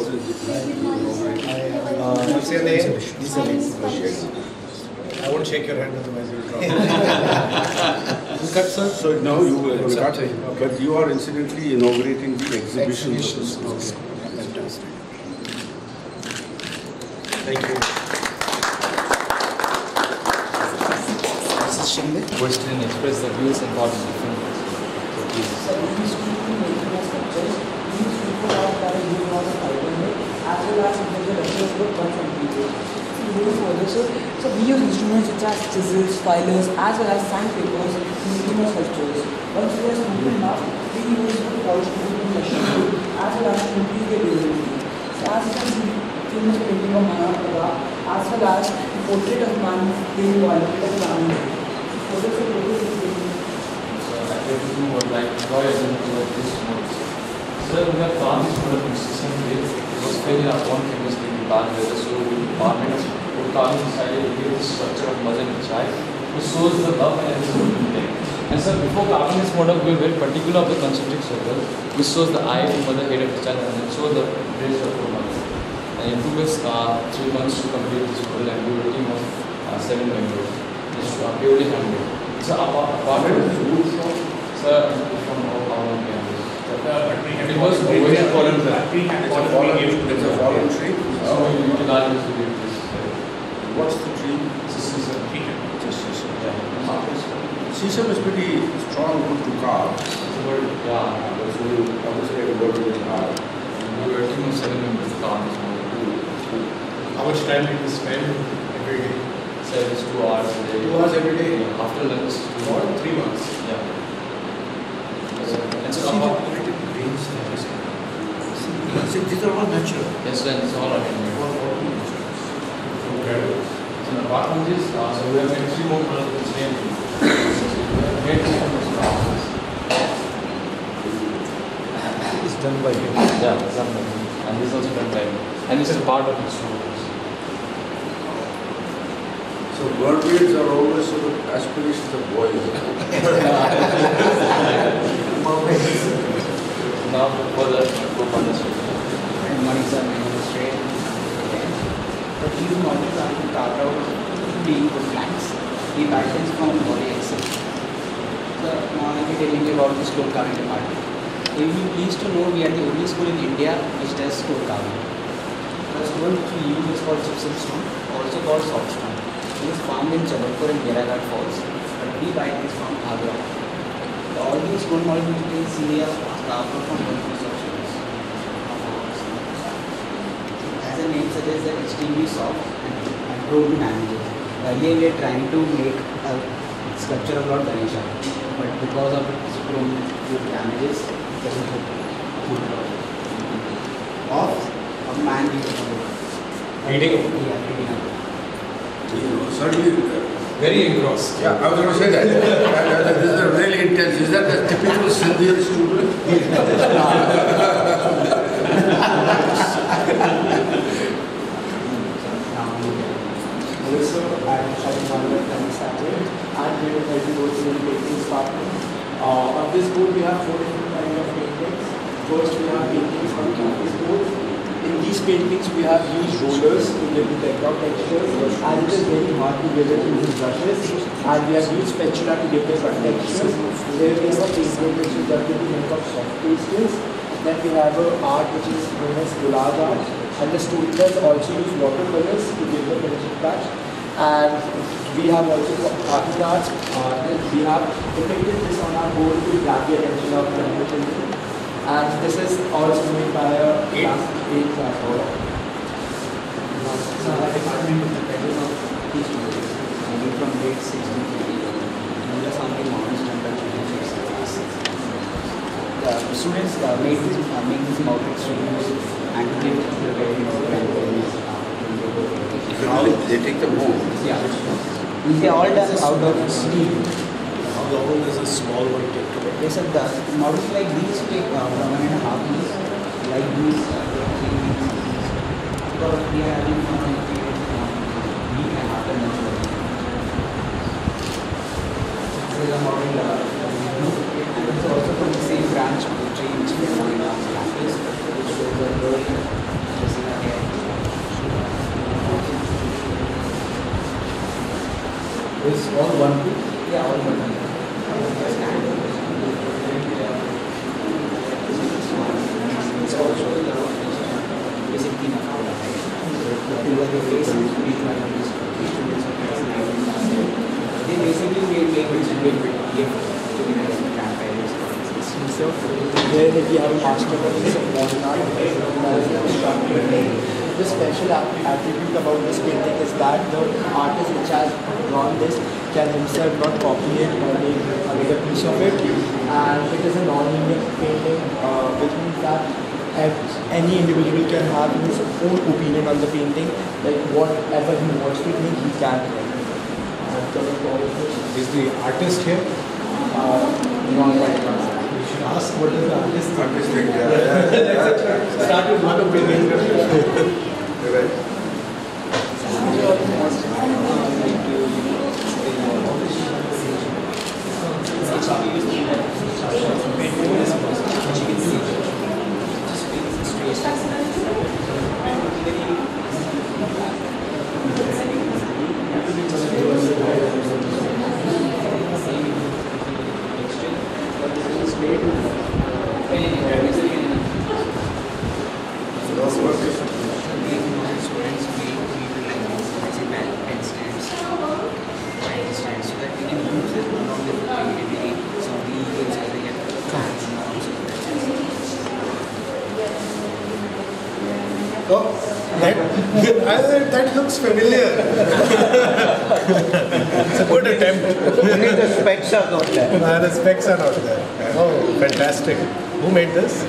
What's your name? I won't shake your hand, otherwise you'll drop. Cut, sir. So now you will cut, but you are incidentally inaugurating the exhibition. Fantastic. Thank you. Question and express the views and thoughts of different ones. So please. So we use instruments such as chisels, filers, as well as sandpapers in making our sculptures. Once we are simple enough, we use the polish machine as well as to increase their durability. So as you can see, famous painting of Maya Prabha, as well as the portrait of man being violated of Brahmin. So I would like to draw your attention to this notes. Sir, we have found this product in 600. It was fairly one famously in bad weather, so we department decided to give this structure of mother and child, which shows the love and respect. And sir, before carving this model, we were very particular of the concentric circle, which shows the eye, the mother, head of the child, and it shows the brace of the mother. And it took us 3 months to complete this model, and we were a team of 7 members. It's purely handmade. It's a apartment sir, from our campus. It was very important that It's a fallen tree. so we utilize this to give this. What's the tree? It's a season. Just sisal. Yeah. Sisal is pretty strong, good to carve. So yeah. So obviously I work with hard. We were a team of 7 members to carve this model. How much time did you spend every day? So it's 2 hours a day. 2 hours every day? Yeah. After lunch. For 3 months? Yeah. It's These are all natural. yes, and it's all handmade. Okay. So apart from this, so we have made 3 more products in the same thing. Made 2 from this process. It's done by you. Yeah, it's done by me. And this is also done by me. And this is a part of the students. So bird-beards are always sort of aspirations of boys. Now further go for this. And one is a straight. But these models are carved out being the flanks. The patterns from body axis. So now I'll be telling you about the stone carving department. You will be pleased to know we are the only school in India which does stone carving. The stone which we use is called gypsum stone, also called soft stone. It is found in Jabalpur and Geraghat Falls, but we buy this from Agra. All these stone models which you can see are carved out from one piece of stone. As the name suggests, they are extremely soft and prone to damages. Earlier we are trying to make a sculpture of Lord Ganesha, but because of its prone to damages, it doesn't look good. Of a man Reading? Yeah, reading up. Certainly. Very engrossed. Yeah, I was going to say that. This is really intense. Is that a typical Sindhian student? Also, I'm Sharif and Sajid. I'm here to help you go through the paintings department. On this board, we have 4 different kinds of paintings. First, we have paintings on canvas board. In these paintings, we have used rollers to give the background textures, and it is very hard to give it using brushes. And we have used spatula to give the front textures. There we have a painting which is done with the help of soft pastels. Then we have an art which is known as collage art. And the students also use watercolors to give the finishing touch. And we have also cartoon arts. We have depicted this on our board to grab the attention of the children. And this is also made by a class 8 class board. So our department is dependent on these students, maybe from grade 6 to 8. And just something modern standard class. The students make these mounted students and give the very They take the mold. yeah. They are all done out of steel. How long does a small one take to make? They said the models like these take 1.5 years, like these 3 weeks. Because we are having from week and after next week. This is a model and it's also from the same branch of the tree which we are on in our campus, which shows the growing This all one piece? Yeah, all one. It's also basically the they basically made gift to the grandparents. So where if you have a master piece of modern art, the special attribute about this painting is that the artist which has drawn this can himself not copy it or make another piece of it, and it is a non-linear painting, which means that any individual can have his own opinion on the painting, like whatever he wants to think he can. Is the artist here? Wrong right now. You should ask what is the artist think. Artistic, Start with one opinion. Right. Oh, that looks familiar. It's a good attempt. Only the specs are not there. The specs are not there. Oh, fantastic. Who made this?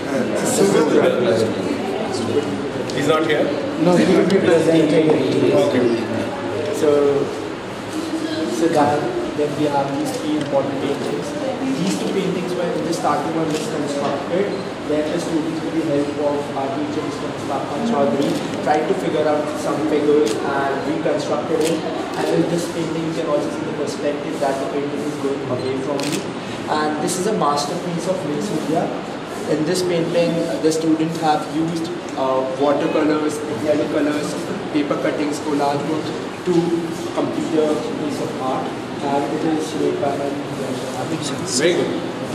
He's not here? No, he will be presenting it. Okay. So that then we have these three important paintings. These two paintings were just starting on this constructed. Then the students with the help of our teacher, Mr. Mustafa Chaudhary, tried to figure out some figures and reconstructed it. And in this painting you can also see the perspective that the painting is going away from you. And this is a masterpiece of Lace India. In this painting, the students have used watercolors, yellow colors, paper cuttings, collage books to complete the piece of art. And it is made by my Very good.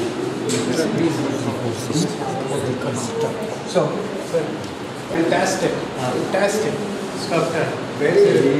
So, fantastic. Fantastic. Stuff done. Very good.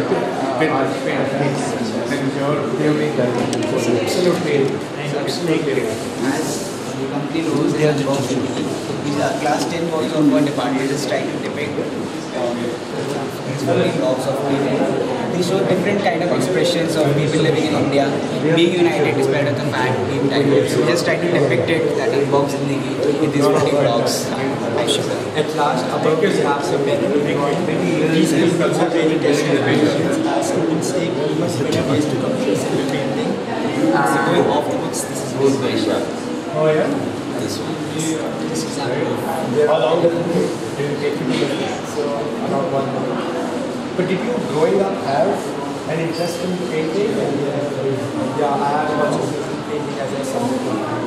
Absolutely. Absolutely. As the company knows, these are class 10 works of one department is trying to depict these building blocks of people. They show different kind of expressions of people living in India, being united despite of the fact being diverse. We just try to depict it that involves in with these building blocks. At last, above we have some benefit drawing. These paintings are very tested paintings. As students take many ways to complete single painting. Going off the books, this is both by Shah. Oh, yeah? This one, this is How long did it take you to do that? So, around 1 month. But did you, growing up, have an interest in painting? Yeah, I have also used painting as a subject.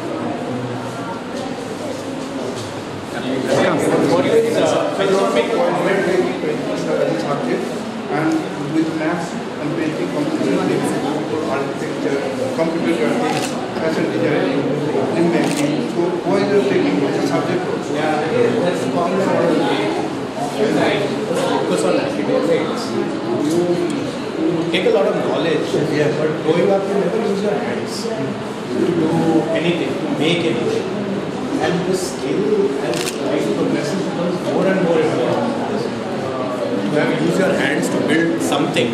What is economic subject, and with maths and painting, computer architecture, computer graphics, fashion designing, filmmaking. So why are you taking this subject? Yeah, that's the common focus on academics. You take a lot of knowledge, but growing up you never use your hands to do anything, to make anything. And the skill as life progresses becomes more and more important. You have to use your hands to build something.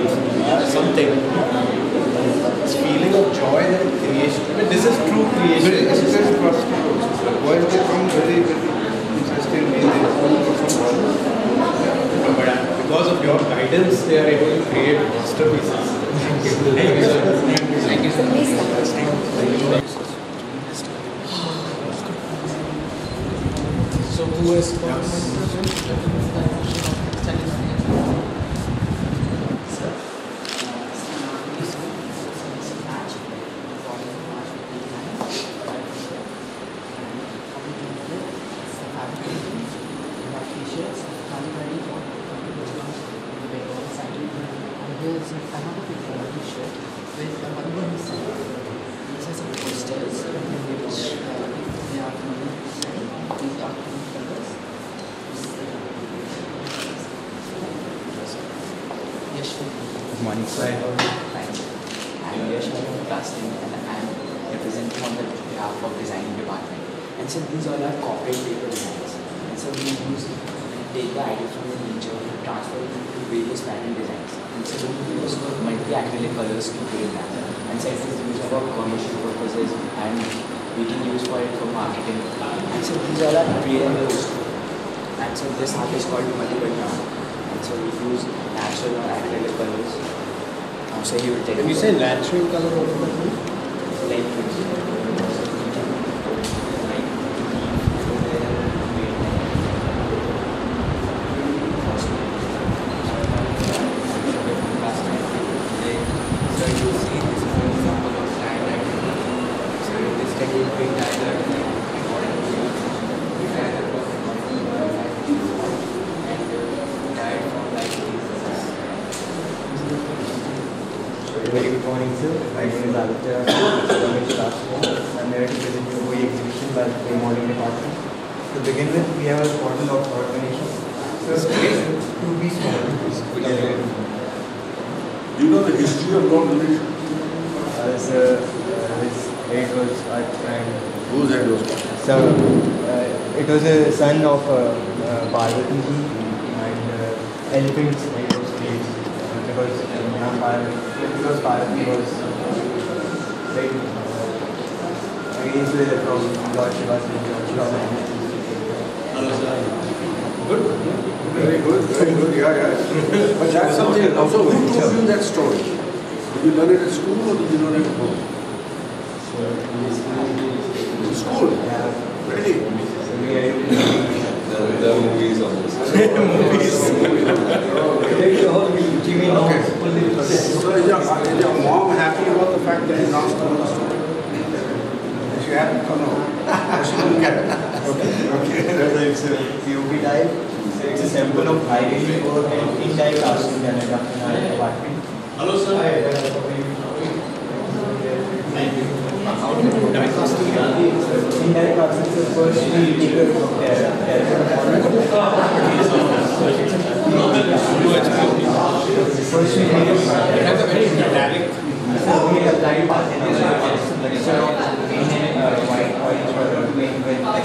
This feeling of joy that creation. I mean, this is true creation. Very interesting process also, sir. Why they come very, very interesting in their own personal world. But because of your guidance, they are able to create masterpieces. Thank you, sir. Thank you so much. So who is Here's another picture of t-shirt. with the one these are some posters which they are these are colors. Yes, good morning, sir. Fine. I'm Yash from class 10 and I'm representing on the behalf of designing department. And so these all are corporate paper designs. And so we take the idea from the nature and transfer it to various pattern designs. And so we use multi-acrylic colors to create that. And so it is used for commercial purposes and we can use for it for marketing. And so these all are pre and post. And so this art is called multiple ground. And so we use natural or acrylic colors. So he will take. When you say natural color, what does that mean? Like Very good morning, sir. My name is Aditya. I'm here to present you a exhibition by the modeling department. To begin with, we have a model of organization. So, 2-piece model. Do you know the history of Lord Ganesh? It was at time. Whose head was? So, it was a son of Parvati and elephants made of slaves because Parvati was like against from Lord Shiva's Good. Very good, very good. Yeah. But that's something. Also, who told you that story? Did you learn it at school or did you learn it at home? In school? Yeah. Really? The movies on this. Okay. So is your mom happy about the fact that you now told the story? Is she happy or no? Or she didn't get it? Okay. It's a POP type. So it's a sample of high-range for an in-die casting Canada in our department. Hello, sir. Thank you. In-die casting is the first feature of It has a very metallic. So we apply mixture of green and white oil to make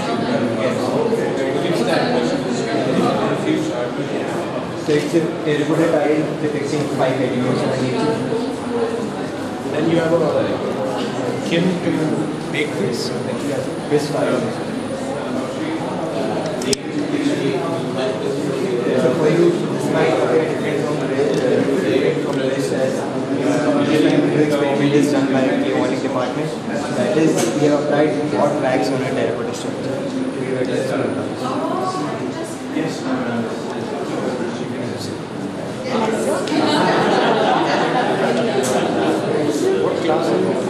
So it's a terracotta tile depicting 5 elements of nature. Then you have a kiln to make this. This fire. So for you, this might appear different from this as experiment is done by the modeling department. That is, we have applied hot wax on a terracotta structure. What class are you?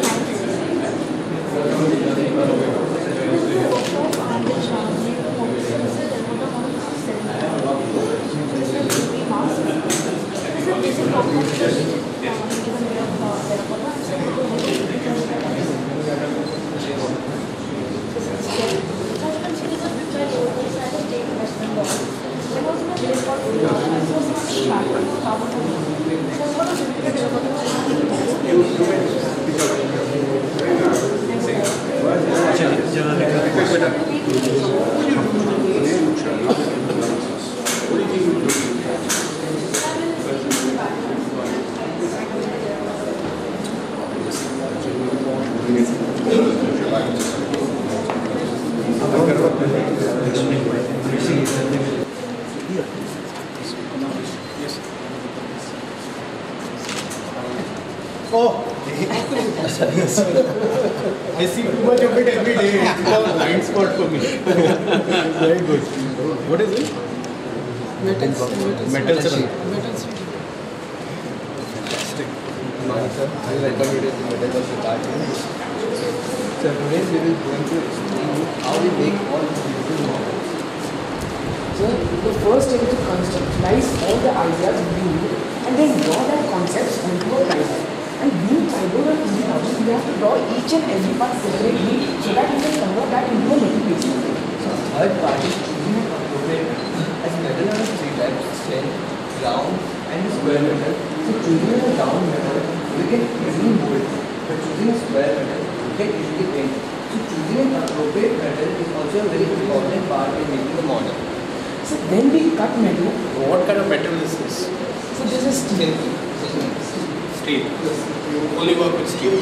Oh, I see too much of it every day. It's a blind spot for me. Very good. What is it? Metal syrup. Fantastic. Good morning, sir. I welcome you to the Metal Department. So today we will going to explain you how we make all these beautiful models. So the first step is to conceptualize all the ideas you need and then draw that concepts onto a diagram. And you inside those are easy objects. You have to draw each and every part separately so that you can convert that into a metal piece. So third part is choosing an appropriate metal. As metal are three types: thin, round, and square metal. So choosing a round metal, we can easily mold, but choosing a square metal, we can easily paint. So choosing an appropriate metal is also a very important part in making the model. So then we cut metal. What kind of metal is this? So this is steel. Steel. You only work with steel.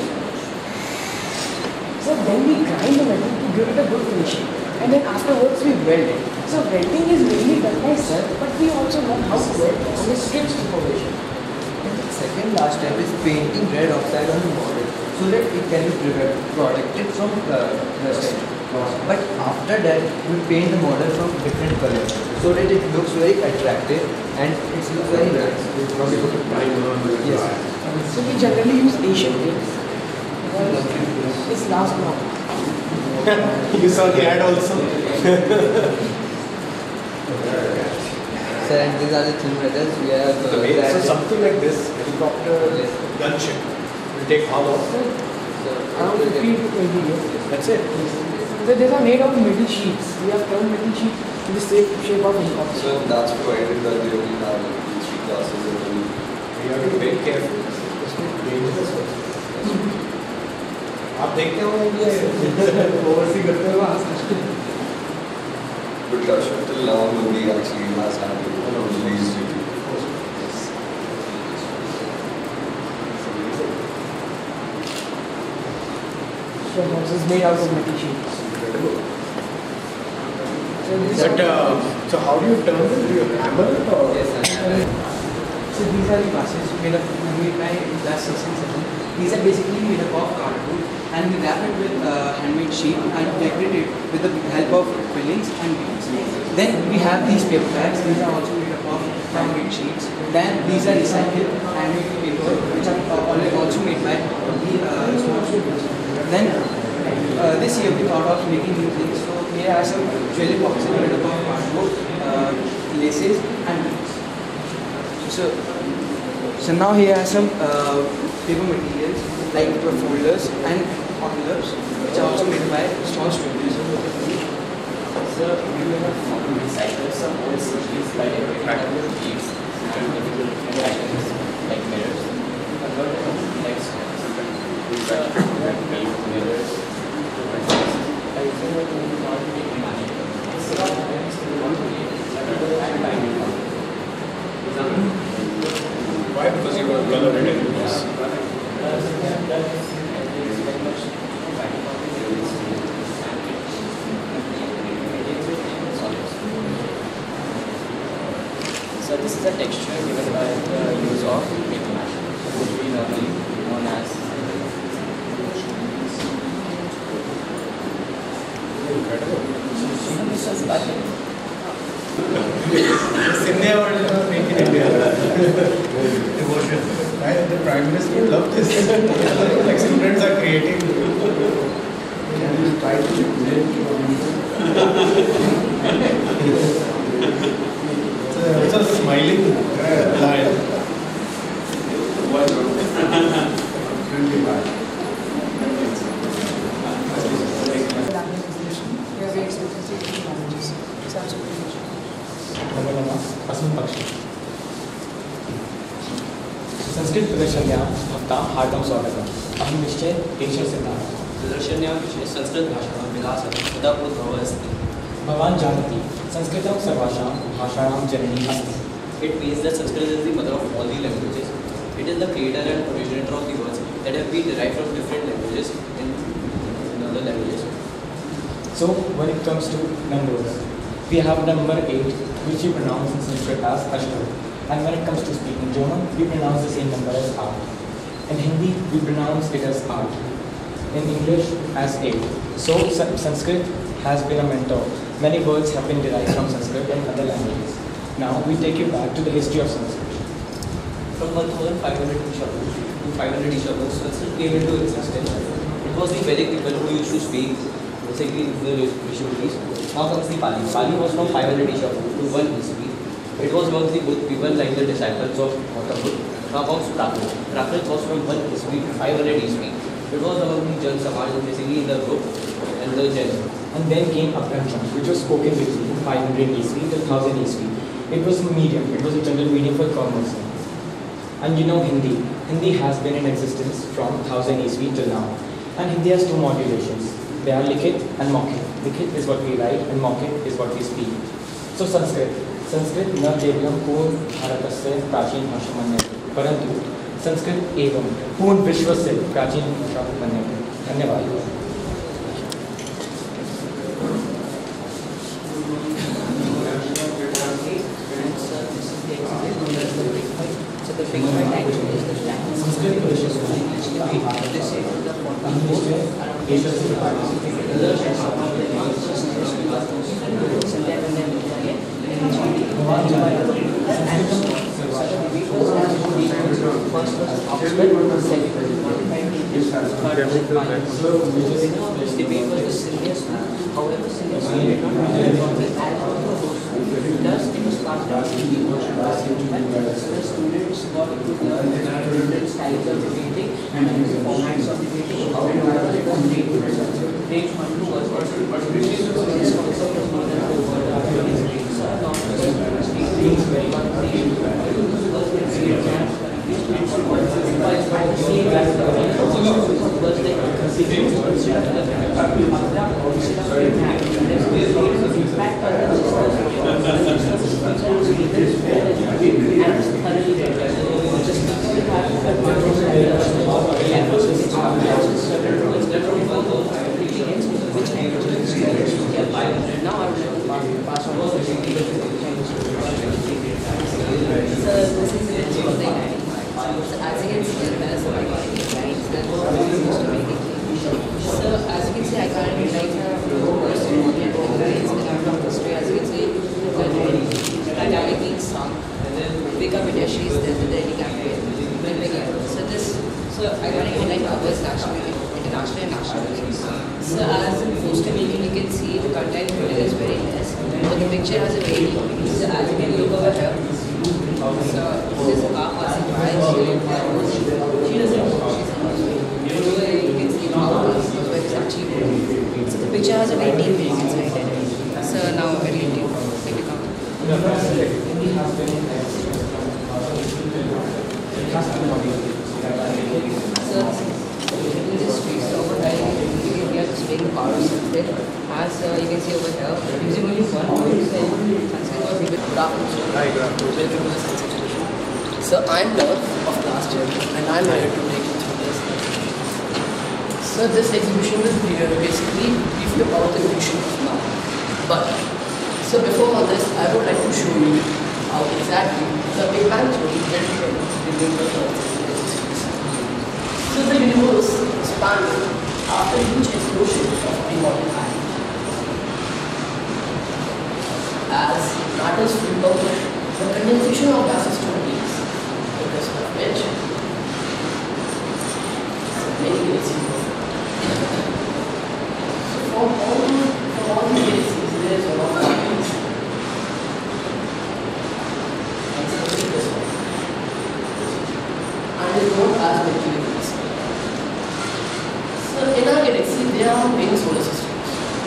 So then we grind the metal to give it a good finishing. And then afterwards we weld it. So welding is mainly done by self, but we also learn how to weld on a strict supervision. And the second last step is painting red oxide on the model so that it can be protected from rust. But after that, we paint the model from different colors so that it looks very attractive and it looks very nice. Yes. So we generally use Asian paints. It's last now. You saw the ad also. So and these are the thin metals. We have So something like this helicopter gunship will take how long? Around 15 to 20 years. That's it. So these are made of metal sheets. We have turned metal sheets in the shape of helicopter. So that's provided by the only now 3 classes. We have to be very careful. It's dangerous. आप देखते हो ये oversee करते हो But Kashyap till now nobody actually has had it released it. So this is made out of metal sheets. But so how do you turn it? Do you hammer it or? Yes, so these are the glasses made by glass 6 These are basically made up of cardboard and we wrap it with handmade sheet and decorate it with the help of fillings and beads. Then we have these paper bags. These are also made up of handmade sheets. Then these are recycled handmade paper which are also made by the small students. Then this year we thought of making new things. So here are some jewelry boxes made up of cardboard, laces and beads. So now here are some paper materials like folders and envelopes which are also made by small students. So we will have recycled some old CDs by practical beads and difficult items like mirrors. Convert them like mirrors. Why? Because you were color it in this. So this is a texture given by the use of paper mache, which we normally known as India or make in India. Devotion. Right? The Prime Minister would love this. Like students are creating. It's a smiling lion. Sanskrit प्रदर्शन्याम हप्ता हार्दं स्वागतम् अहं निश्चय teacher Siddharth प्रदर्शन्यां विषये संस्कृतभाषायां विलासः सदा उद्भवः अस्ति भवान् जानाति संस्कृतं सर्वासां भाषाणां जननी अस्ति. It means that Sanskrit is the mother of all the languages. It is the creator and originator of the words that have been derived from different languages in other languages. So when it comes to numbers, we have number 8 which we pronounce in Sanskrit as Ashtar. And when it comes to speaking German, we pronounce the same number as 8. In Hindi, we pronounce it as 8. In English, as 8. So Sanskrit has been a mentor. Many words have been derived from Sanskrit and other languages. Now we take you back to the history of Sanskrit. From 1500 to 500 Sanskrit came into existence. It was the Vedic people who used to speak basically the Rishis. Now comes the Pali. Pali was from 500 to 1 BC. It was amongst the Buddha people like the disciples of Gautam Buddha. Now comes Prakrit. Prakrit was from 1 Isvi to 500 Isvi. It was about the Jan Samaj, basically in the group and the Jan. And then came Abhyankam, which was spoken between 500 ESV till 1000 ESV. It was a medium, it was a general medium for commerce. And you know Hindi. Hindi has been in existence from 1000 ESV till now. And Hindi has two modulations. They are Likhit and Maukik. Likhit is what we write and Maukik is what we speak. So Sanskrit. Sanskrit न केवलं पूर्ण भारतस्य प्राचीन भाषा मन्यते, परंतु संस्कृत एवं पूर्ण विश्व से प्राचीन भाषा मन्यते. धन्यवाद. So the big language is the language. Sanskrit is the however, students got to learn different styles of debating and formats of debating. However, it was made to stage 1 to us. This concept of modern word is great. So, not just very much now I would like to pass on this is the thing. So as you can see, there are some iconic lines that used to make it. So as you can see, iconic lines are first lines in art of history. As you can see, Titanic being sunk, Vika Videshi is there with the Delhi campaign. So iconic headline covers nationally, internationally and nationally. So as in poster making, you can see the content is very less, but the picture has a very deep meaning. So as you can look over here, so this is our passing by. She doesn't know she's you can see how it's achieved. So the picture has a very deep meaning inside it. So now I'll let you come. So in this space over here, we are displaying the power of Sanskrit. As you can see over here, using only one word, Sanskrit was able to craft. Welcome to the Sanskrit session. So I'm Love of last year, and I'm here to take you through this. So this exhibition will basically brief you about the evolution of man. But so before all this, I would like to show you how exactly the Big Bang theory helped reveal the Earth. So the universe expanded after a huge explosion of primordial matter. As matters filled out, the condensation of gases took place, because of which many galaxies were formed. From all the galaxies, there is a lot of galaxies. And especially this one. And is known as Mercury. So in our galaxy, there are many solar systems.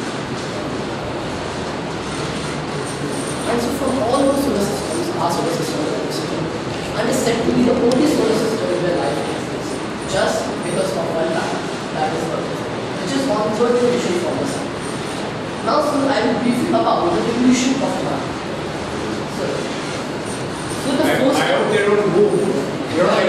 And so from all those solar systems, our solar system is and is said to be the only solar system where life exists, just because of one planet, that is Earth, which is 1/3 rotation from the Sun. Now, so I will brief you about the evolution of man. So the first. I hope they don't move. You're not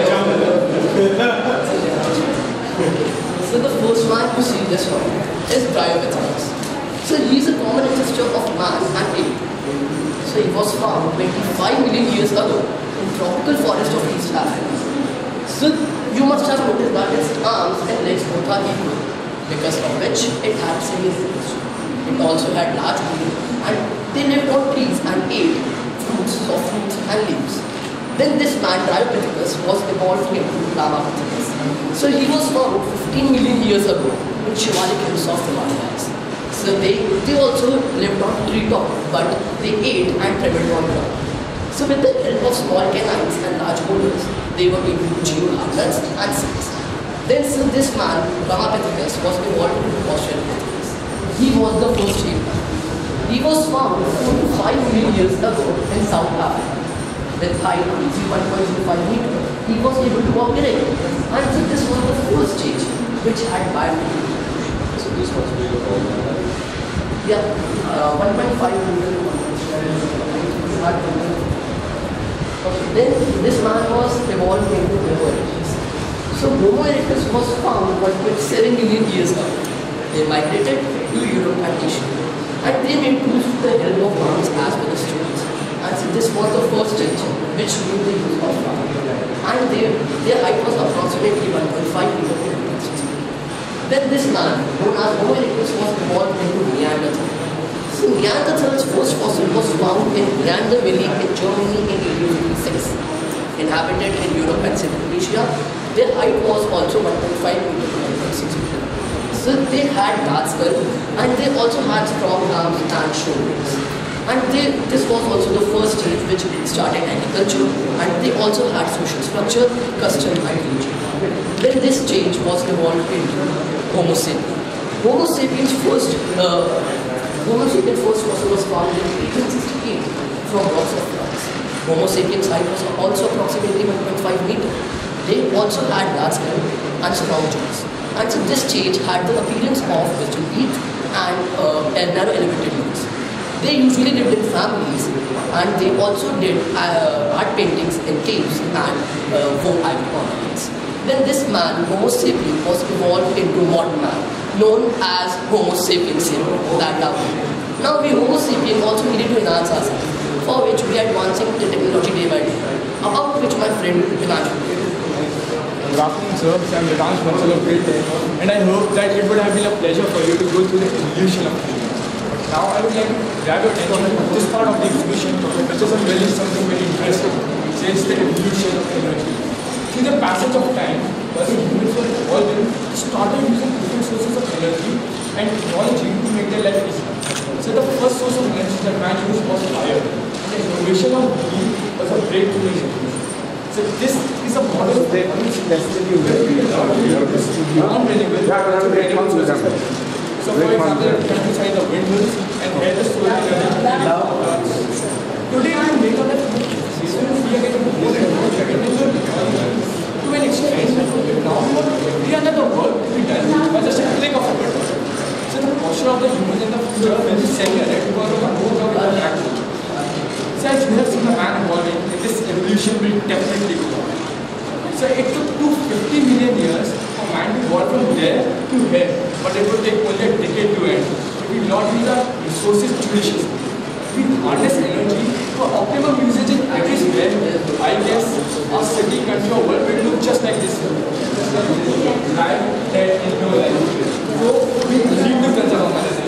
So the first man you see this one is Dryopithecus. So he is a common ancestor of man and ape. So he was found 25 million years ago in tropical forest of East Africa. So you must have noticed that its arms and legs both are equal, because of which it had semicircles. It also had large bones, and they lived on trees and ate fruits, soft fruits and leaves. Then this man, Dryopithecus, was evolved into Lamapithecus. So he was found 15 million years ago in Shivalik hills of Himalayas. So they also lived on treetop, but they ate and traveled on ground. So with the help of small canines and large boulders, they were able to chew nuts and seeds. Then since this man, Ramapithecus, was evolved into Australopithecus, he was the first ape. He was found 5 million years ago in South Africa. With height reaching 1.05 meters, he was able to walk erect. And so this was the first stage which had biometric. So this was way above that. Yeah, 1.5 meter. Okay, then this man was evolved into Homo erectus. So Homo erectus was found 1.7 million years ago. They migrated to Europe and Asia. And they made use of the help of arms as well as tools. And so this was the first stage which made the use of arms. And their height was approximately 1.5 meters. Then this man, known as Homo erectus, was evolved into Neanderthal. So Neanderthal's first fossil was found in Neander Valley in Germany in 1856. Inhabited in Europe and Central Asia, their height was also 1.5 meters to 1.6 meters. So they had large skull and they also had strong arms and shoulders. And this was also the first stage which started agriculture, and they also had social structure, custom and religion. Then this change was evolved into Homo sapiens. Homo sapiens first fossil was found in 1868 from rocks of France. Homo sapiens height was also approximately 1.5 meters. They also had large skull and strong jaws. And so this change had the appearance of wisdom teeth and narrow elevated nose. They usually lived in families, and they also did art paintings in caves and wore ivory ornaments. Then this man, Homo sapiens, was evolved into modern man, known as Homo sapiens that now. Now we Homo sapiens also needed to enhance ourselves, for which we are advancing the technology day by day, about which my friend Himanshu. Good afternoon, sir. I'm Vikansh Bansal of Great Day, and I hope that it would have been a pleasure for you to go through the evolution of humans. But now I would like to grab your attention to this part of the exhibition, which is really something very interesting. It's the evolution of energy. Through the passage of time, while the humans were evolving, they started using different sources of energy and technology to make their life easier. So the first source of energy that man used was fire. And the innovation of heat was a breakthrough in evolution. So this is a model of the So for example, you can decide the windmills and where the solar energy today we make on the we are getting more and more to an extent. Now we are not the work to be done by just a click of a button. So the posture of the human in the future will be semi-erect because of the move of the back. So as we have seen the man evolving, this evolution will definitely go on. So it took 250 million years for man to evolve from there to here, but it would take only a decade to end if we do not use our resources judiciously. If we harness energy for optimum usage in every sphere, I guess our city, country or world will look just like this. Life, dead, and no life. So we need to conserve our energy.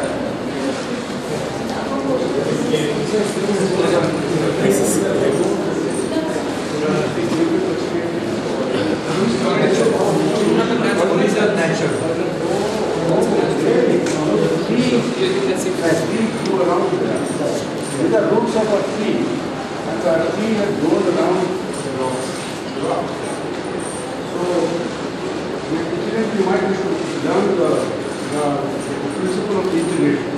With the roots of a tree, and the tree has grown around the rock. So, you might learn the principle of integration.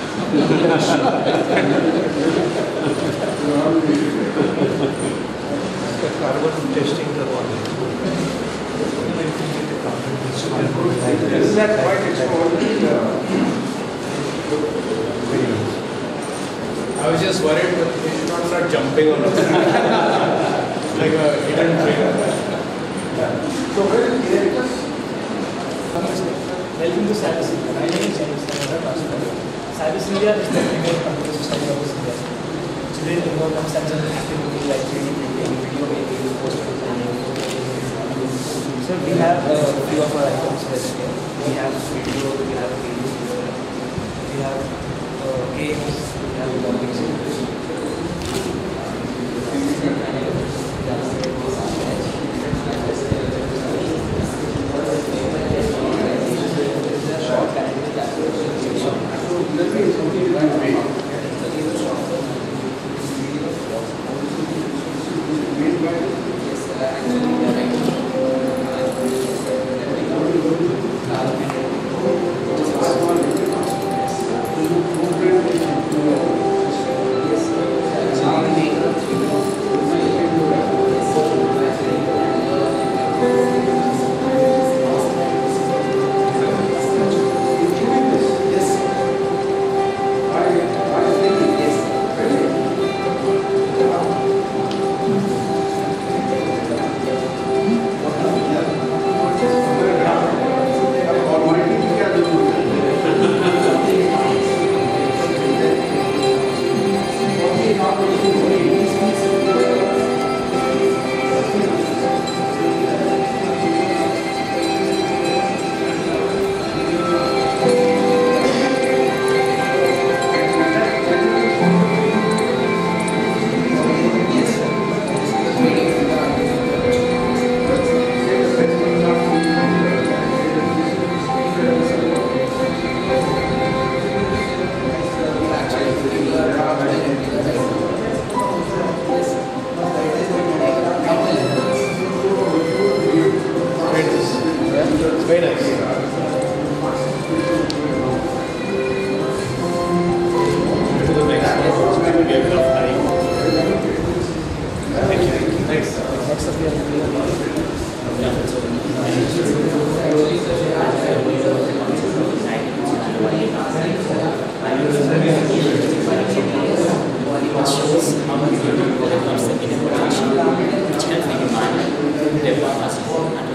Carbon testing the water. Isn't that quite extraordinary? I was just worried that they should not start jumping on us. Like a hidden trainer. So where is Erectus? Welcome to Cybersyndia. My name is James Cybersyndia is the premier computer system of India. Today we work on such an activity like 3D printing, video making, poster designing. So we have a few of our items here. We have video, we have games, we have games, we have modeling simulators. develop our second application, which helps the human develop us and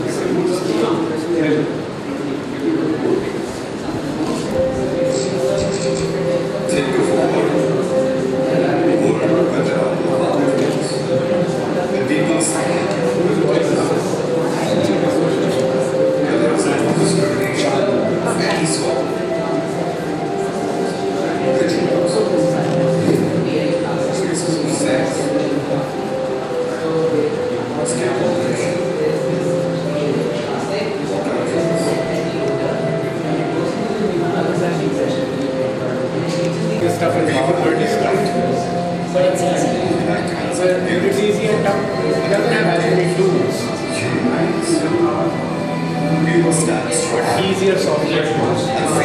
This stuff is Harvard stuff. But it's easy. So it's easy and tough. It doesn't have as many tools. But easier software tools.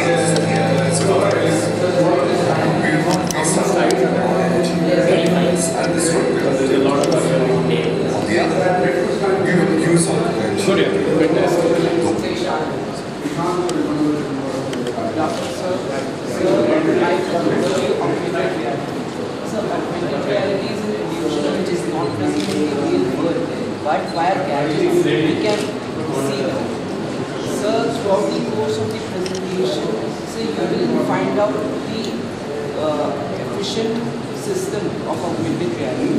There's a lot of us. Good, yeah. Fantastic. Which is not present in the real world, but via gadgets we can see them. So throughout the course of the presentation, so you will find out the efficient system of augmented reality.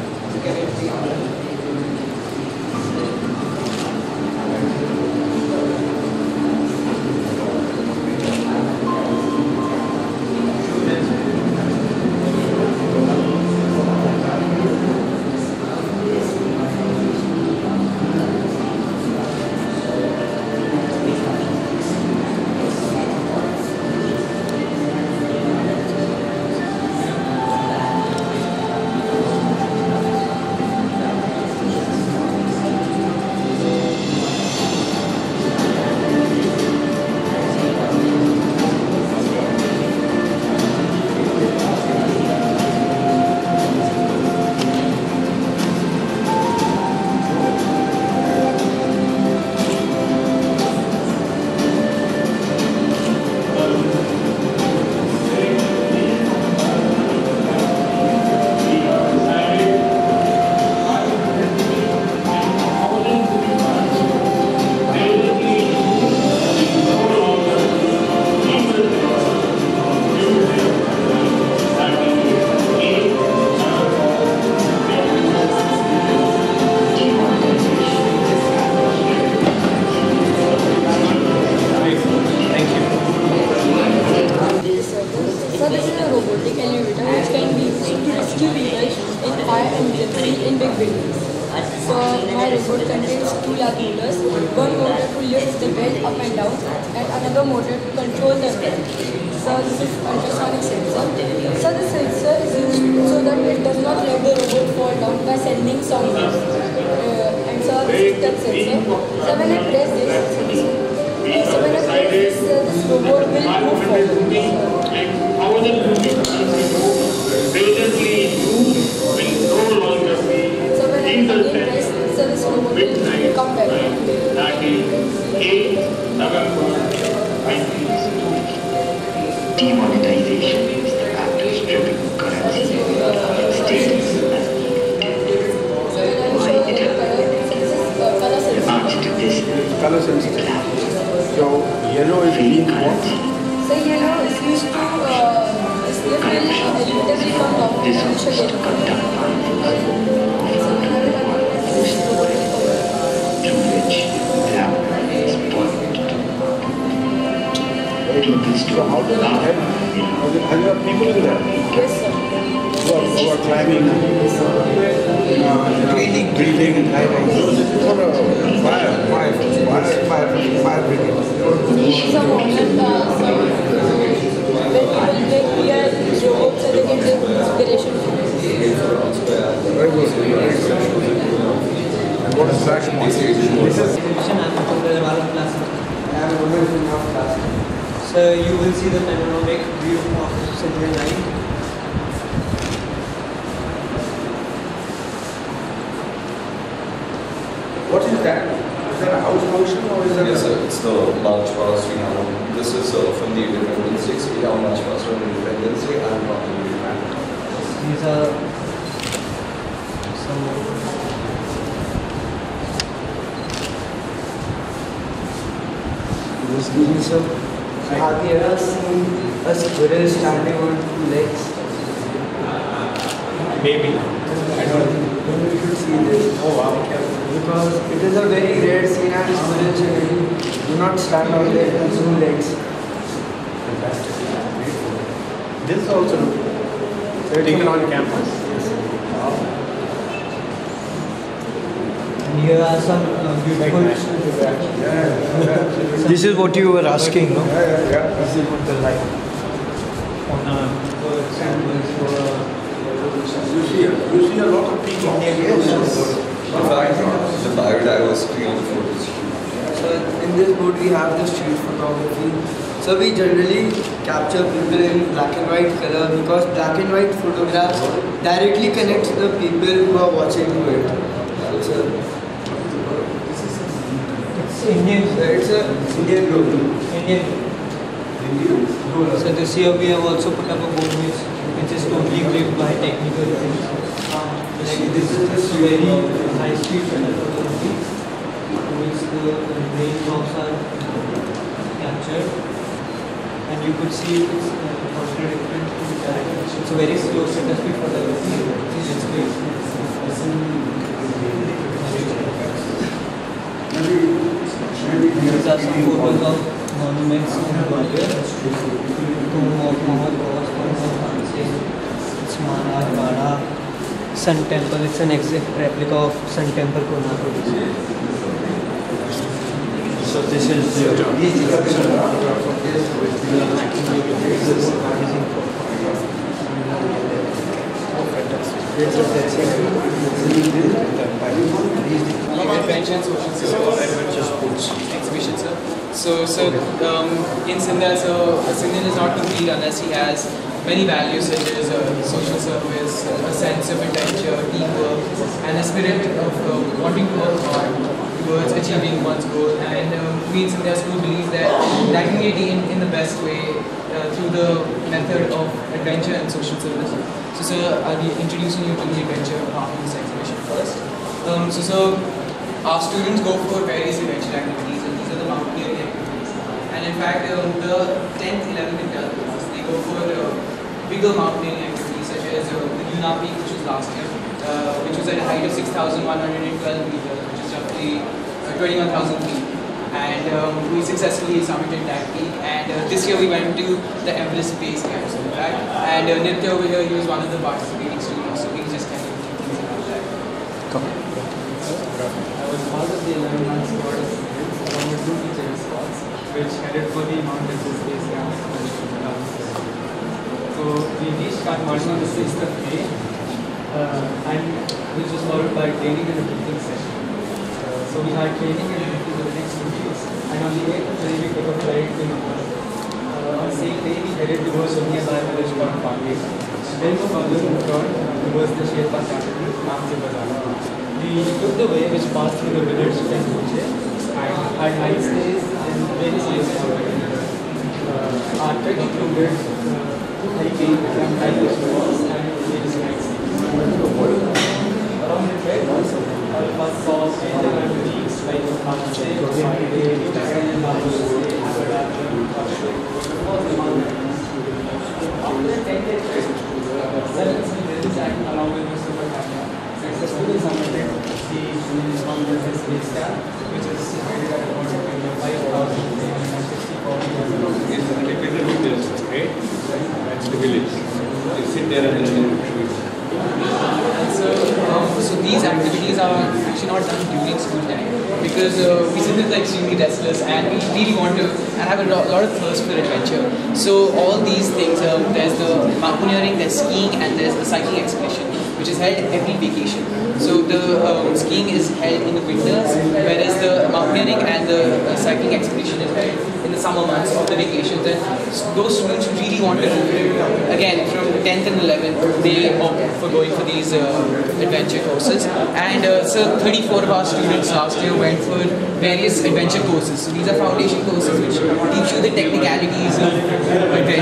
So this is a robotic elevator which can be used to rescue people in fire emergency in big buildings. So my robot contains 2 large motors, one motor to lift the bed up and down and another motor to control the bed. So this is ultrasonic sensor. So the sensor is used so that it does not let the robot fall down by sending sound waves. And so this is touch sensor. So when I press this, this robot will move forward. So when I again press, so this robot will come back. Demonetization is the act of stripping currency of its status as the answer to this color sensitive. So yellow is means what? So yellow is used to This was to cut down violence through which glamour is pointed to. People So how does it help? Are there people in there? Yes, sir. Who are climbing, breathing, so this is for a fire brigade. So we are robots so they can take inspiration from us. Very good. And what is flash mode? This is So you will see the panoramic view of Central Line. What is that? Is that a house function or is that? Yes, sir. It's the March past we have. This is from the Independence Day. So we have March past on Independence Day and on the These are So, have you ever seen a squirrel standing on two legs? Maybe. I don't know. You should see this. Oh wow. Because it is a very rare scene and squirrels generally do not stand on their two legs. Fantastic. This is also taken on campus. And here are some beautiful. This is what you were asking, no? This is what the light. You see a lot of people. In fact, the biodiversity of the photos. So in this boat we have the street photography. So we generally capture people in black and white color because black and white photographs directly connect the people who are watching to it. It's Indian. It's a Indian role. Indian. So this year we have also put up a board which is totally gripped by technical things. Like this is just very high speed photography, which the raindrops are captured, and you could see it's different. It's a very slow shutter speed photography. It's great. These are some photos of monuments in Gwalior. Tomb of Muhammad Ghaus, it's Maharaj Sun Temple. It's an exact replica of Sun Temple, Konark. So this is Adventure and social sports exhibition, sir. So in Sindhya, a Sindhian is not complete unless he has many values such as social service, a sense of adventure, teamwork, and a spirit of wanting to work hard towards achieving one's goal. And we in Sindhya School believe that that can be attained in the best way through the method of adventure and social service. So sir, I'll be introducing you to the adventure part of this exhibition first. So our students go for various adventure activities, and these are the mountaineering activities. And in fact, the 10th, 11th and 12th class, they go for bigger mountaineering activities such as the Yuna Peak, which was last year, which was at a height of 6,112 meters, which is roughly 21,000 feet. And we successfully summited that peak. And this year we went to the Everest Base Camp, right? And Nitya over here, he was one of the participating students, so we just kind of things about that. I was part of the 11-month squad of students along with two teacher squads, which headed for the Mount Everest Base Camp. So we reached Kathmandu on the 6th of May, and which was followed by training and a briefing session. So we had training and briefing for the next 2 days, and on the 8th of May we took a flight to Nepal. On the same day we headed towards a nearby village called Pandey. Then we followed towards the Sherpa capital, Namche Bazar. We took the way which passed through the village of Tenguche and had night stays in various places. Our trek included hiking from Tigers Falls and various night stays. Around the trek, all of us saw major memories like Namche, Pandey, Namche, Agadar, After the 10-day trek, 7 village acting along with Mr. Patania successfully summited the Mount Everest Base Camp, which is situated at about 5,364 meters above. It's a typical village, right? That's the village. You sit there and So these activities are actually not done during school time because we students are extremely restless and we really want to and have a lot of thirst for adventure. So all these things, there's the mountaineering, there's skiing, and there's the cycling expedition, which is held every vacation. So the skiing is held in the winters, whereas the mountaineering and the cycling expedition is held in the summer months of the vacations. And those students who really want to do, again, from 10th and 11th, they opt for going for these adventure courses. And so 34 of our students last year went for various adventure courses. So these are foundation courses which teach you the technicalities of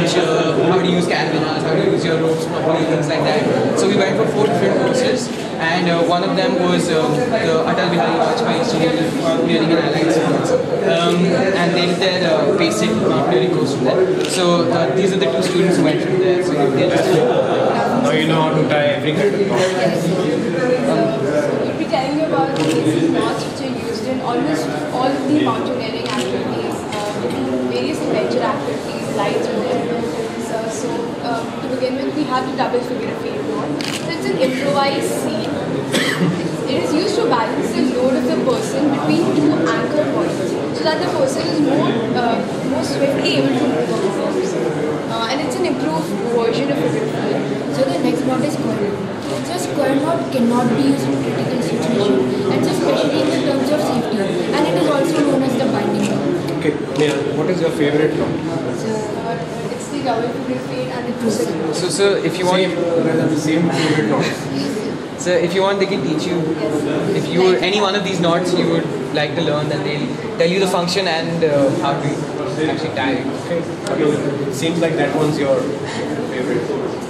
adventure, how to use carabiners, how to use your ropes properly, things like that. So we went for 4 different courses, and one of them was the Atal Bihari Vajpayee Institute of Mountaineering and Allied Science, and they did their basic mountaineering course from there. So these are the two students who went from there. So they're just now you know how to tie every kind of knot. We'll be telling you about these knots which are used in almost all of the mountaineering activities, various adventure activities, lights are there. So to begin with, we have the double figure of 8 knot. So it's an improvised scene. It is used to balance the load of the person between two anchor points, so that the person is more swiftly able to move across. And it's an improved version of figure 4. So the next knot is square knot. So square knot cannot be used in critical situation, and especially in terms of safety. And it is also known as the binding knot. Okay, Neha, what is your favorite knot? It's the double figure 8 and the crucible knot. So if you want, the same favorite knots. So if you want, they can teach you. If you any one of these knots you would like to learn, then they'll tell you the function and how to actually tie it. Okay. It seems like that one's your favorite.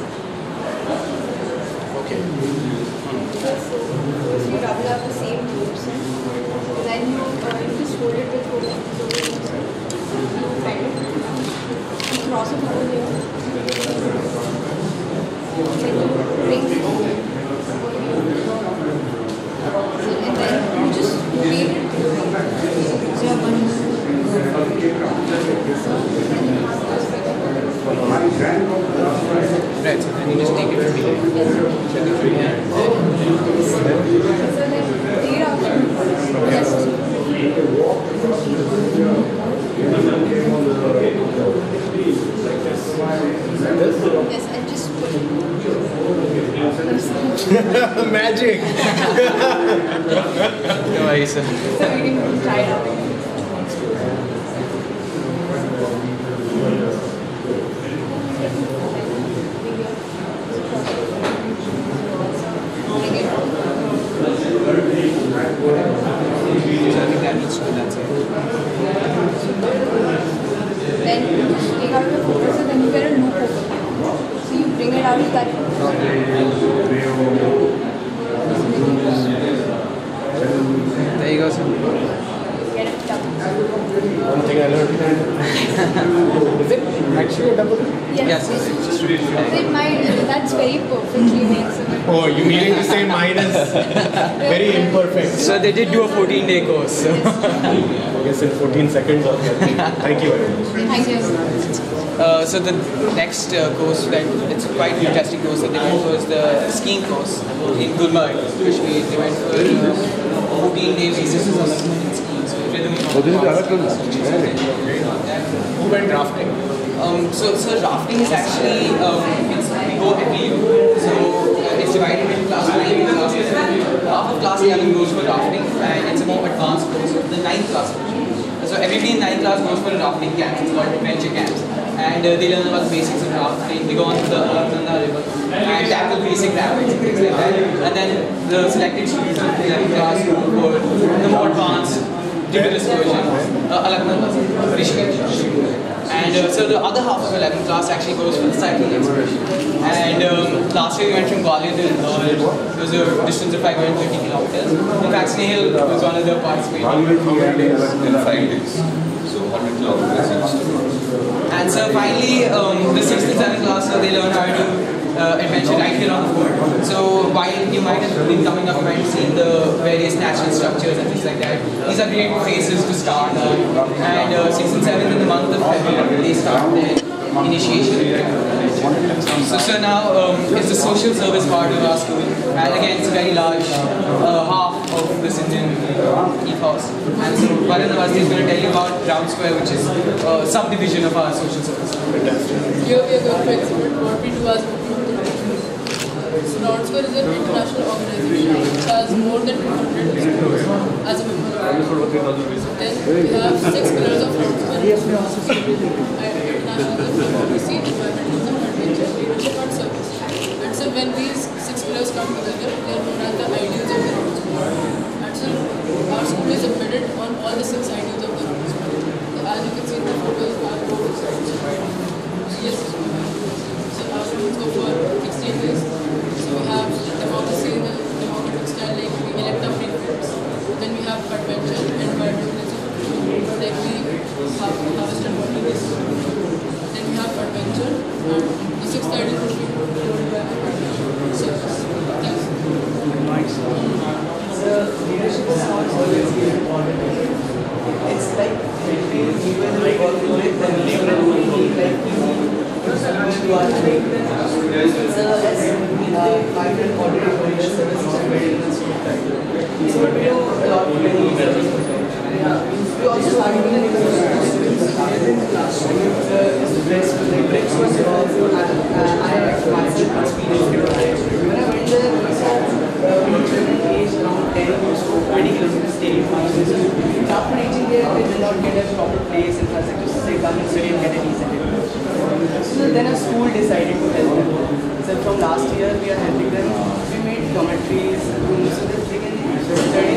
Okay. So you double up the same groups, then you just hold it with hook. So you bend it, you cross it over here, then you bring it over. And then you just wait it. So you have one. Right, so then you just take it from here. So then take it out. Yes. Yes, and just put it. Magic! No worries, sir. So we can try it out. Then you just take out the focus, and then you get a loop over. So you bring it out of that. There you go, sir. Get it done. One thing I learned. Is it actually a double? Yes. That's very perfectly made. Oh, you meaning to say mine is very imperfect. So they did do a 14-day course. So. I guess in 14 seconds. Thank you very much. Thank you. So the next course, that it's a quite interesting course that they went was the skiing course in Gulmarg, especially. They went for 14-day basis on skiing. So rhythm. Who went rafting? So rafting is actually we go every year. So it's divided into class 9 and class 11. Half of class 11 goes for rafting, and it's a more advanced course. The 9th class. So everybody in 9th class goes for a rafting camp. It's called adventure camps. And they learn about the basics of rafting. They go on to the Alaknanda river and tackle basic rapids and things like that. And then the selected students of the 11th class go for the more advanced, rigorous version, Alaknanda, Rishikesh. And so the other half of 11th class actually goes for the cycling expedition. And last year we went from Gwalior to Indore. It was a distance of 550 kilometers. In fact, Snehal was one of the participants. How many days? In 5 days. So 100 kilometers each. And so finally, the 6th and 7th class, they learn how to do adventure right here on the fort. So while you might have been coming up and seeing the various natural structures and things like that, these are great places to start. And 6th and 7th in the month of February, they start their initiation. So now it's the social service part of our school. And again, it's a very large half of this Indian ethos. And so Varun Awasthi is going to tell you about Ground Square, which is a subdivision of our social service. Here we are going to exhibit what we do as a So Ground Square is an international organization which has more than 200 schools as a member. Then we have 6 pillars of Ground Square: international democracy, environmentalism, adventure, leadership and service. And so when these 6 pillars come together, they are known as the ideals of the Ground Square. And so our school is embedded on all the 6 ideals of the Ground Square. So as you can see in the photos, our board is yes. So our students go for exchanges. So we have democracy, the democratic place infrastructure, so they come and study and get a decent education. So then a school decided to help them. So from last year we are helping them. We made dormitories, rooms so that they can study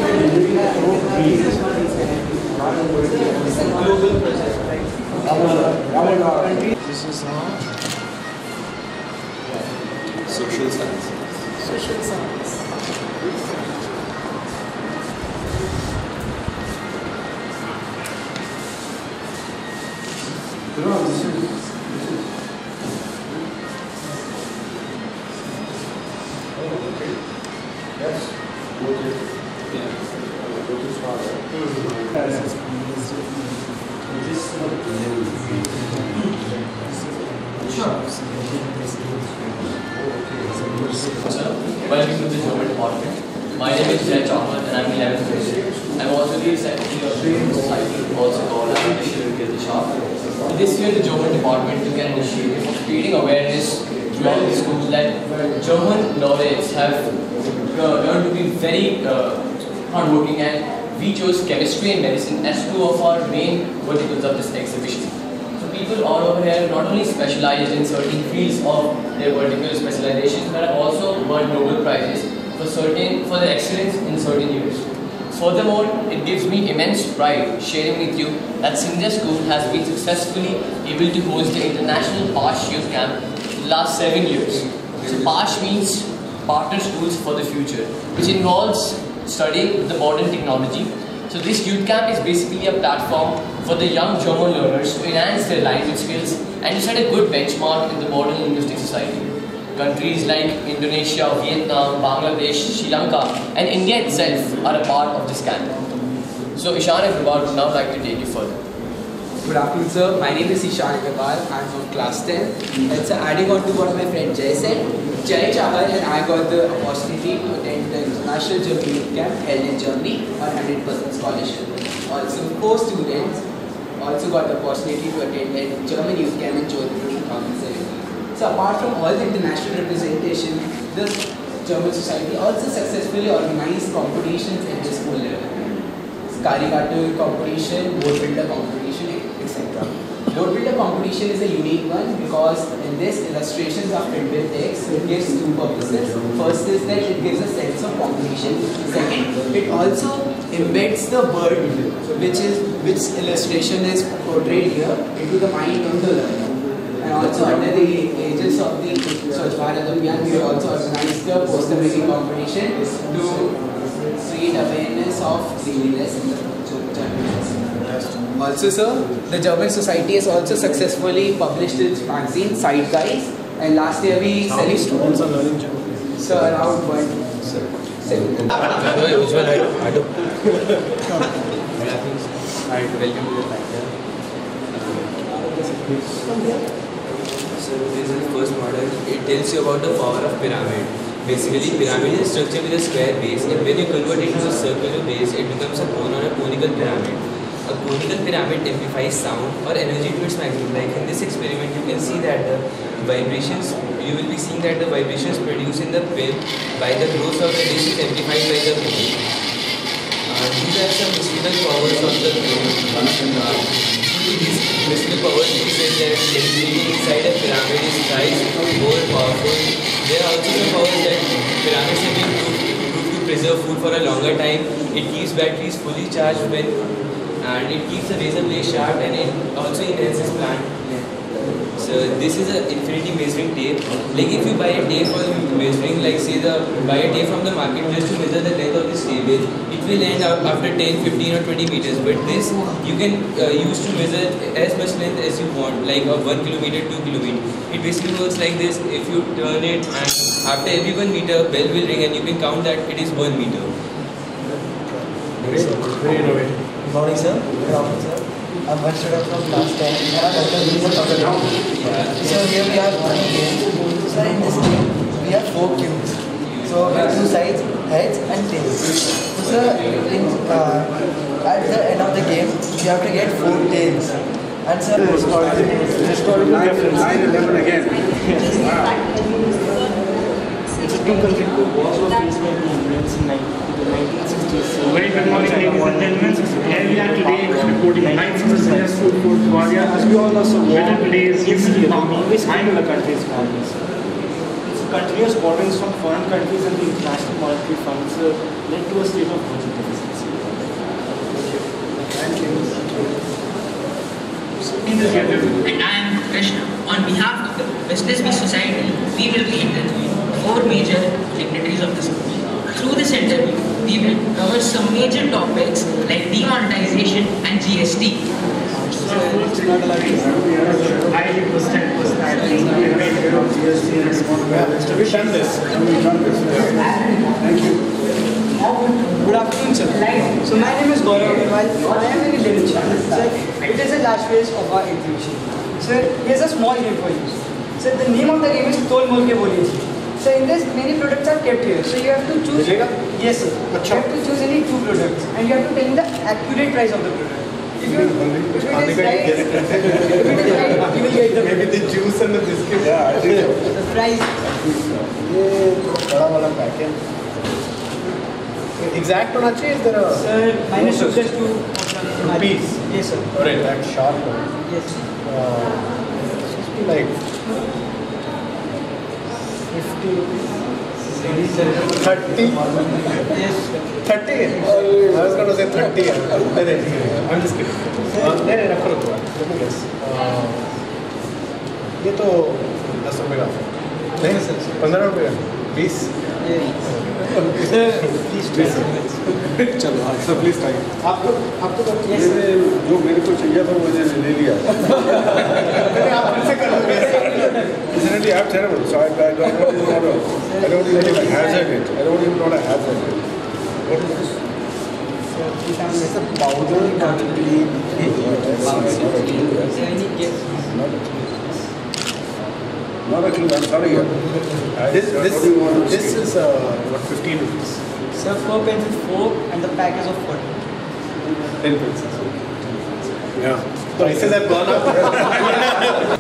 it's a global project, right? This is social science. Social science. Welcome to the German department. My name is Jay Chahman and I'm 11th grade. I'm also the secretary of the German Society, also called as the This year the German department took an initiative of creating awareness throughout the schools that German laureates have learned to be very hardworking, and we chose chemistry and medicine as two of our main verticals of this exhibition. People all over here not only specialized in certain fields of their vertical specializations, but have also won Nobel Prizes for their excellence in certain years. Furthermore, it gives me immense pride sharing with you that Sindhya School has been successfully able to host the International PASH Youth Camp in the last 7 years. So PASH means Partner Schools for the Future, which involves studying with the modern technology. So this youth camp is basically a platform for the young German learners to enhance their language skills and to set a good benchmark in the modern linguistic society. Countries like Indonesia, Vietnam, Bangladesh, Sri Lanka and India itself are a part of this camp. So Ishan Agarwal would now like to take you further. Good afternoon, sir. My name is Ishan Agarwal. I'm from class 10. And so adding on to what my friend Jay said, Jay Chahar and I got the opportunity to attend the International German Youth Camp held in Germany on 100% scholarship. Also, 4 students also got the opportunity to attend the German Youth Camp in Jodhpur 2017. So apart from all the international representation, the German Society also successfully organized competitions at the school level. Caricature competition, board builder competition, etc. Board builder competition is a unique one because in this illustrations are printed with text. It gives two purposes. First is that it gives a sense of competition. Second, it also embeds the bird, which illustration is portrayed here, into the mind of the learner. And also under the aegis of the Swachh Bharat Abhiyan, we also organized the poster making competition to create awareness of cleanliness in the German. Also, sir, the German Society has also successfully published its magazine Zeitgeist, and last year we selling students are learning German. So around 1.7. Welcome to the lecture. So this is the first model. It tells you about the power of pyramid. Basically, pyramid is structured with a square base, and when you convert it to a circular base, it becomes a cone or a conical pyramid. A conical pyramid amplifies sound or energy to its maximum. Like in this experiment, you can see that the vibrations, you will be seeing that the vibrations produced in the pin by the growth of the dish is amplified by the cone. These are some mystical powers of the cone. These mystical powers, we said that electricity inside a pyramid is thrice more powerful. There are also some powers that pyramids have been proved to preserve food for a longer time. It keeps batteries fully charged and it keeps the razor blade sharp, and it also enhances plant. So this is an infinity measuring tape. Like if you buy a tape for measuring, like say buy a tape from the market just to measure the length of this cable, it will end up after 10, 15 or 20 meters. But this you can use to measure as much length as you want, like 1 kilometer, 2 kilometer. It basically works like this. If you turn it, and after every 1 meter, bell will ring, and you can count that it is 1 meter. Very innovative. Good morning, sir. Good afternoon, sir. I'm one student from class 10 and I'm So here we have one game. So in this game, we have 4 cubes. So with 2 sides, heads and tails. So sir, at the end of the game, we have to get 4 tails. And sir, historical reference. 9/11 again. Wow. It's a two consecutive wars of peacemaking movements in the 1960s Very good morning, ladies and gentlemen. Here we are today reporting live from the Senior School for Guardia. As we all know, so within today's economy, I'm in the country's economy. So continuous borrowings from foreign countries and the International Monetary Fund led to a state of budget deficiency. Thank you. And I am Krishna. On behalf of the Business Bee Society, we will be interviewing 4 major dignitaries of the school. Through this interview, we will cover some major topics like demonetization and GST. Highly posted personality, GST and responsibility. We've done this. Thank you. Good afternoon, sir. So my name is Gaurav Agarwal. I am in 11th class. Sir, it is the last phase of our exhibition. Sir, here's a small game for you. Sir, the name of the game is Tol Mol Ke Boliye. So in this, many products are kept here. So you have to choose. Yes, sir. You have to choose any 2 products, and you have to tell me the accurate price of the product. If it is right, you will get the. Maybe the juice and the biscuit. Yeah, I think so. The price. Exact होना चाहिए. Is there a? Sir, minus just 2 rupees. Yes, sir. Alright, that's sharp. Yes. Just be like 50 rupees. 30? Yes. 30? I was going to say 30. I'm just kidding. नहीं रखो रखो. Let me guess. ये तो 10 रुपए का. नहीं सर. 15 रुपए का. 20. चलो सर प्लीज टाइम आपको जो मेरे को चाहिए था वो मैंने ले लिया. Incidentally, I'm terrible, so I don't even hazard it. I don't even know how to hazard it. What is this? It's a powder that will be not a clue. I'm sorry. This is what 15 rupees. Sir, 4 pencils 4 and the pack is of 40. 10 pencils. Yeah. Prices have gone up.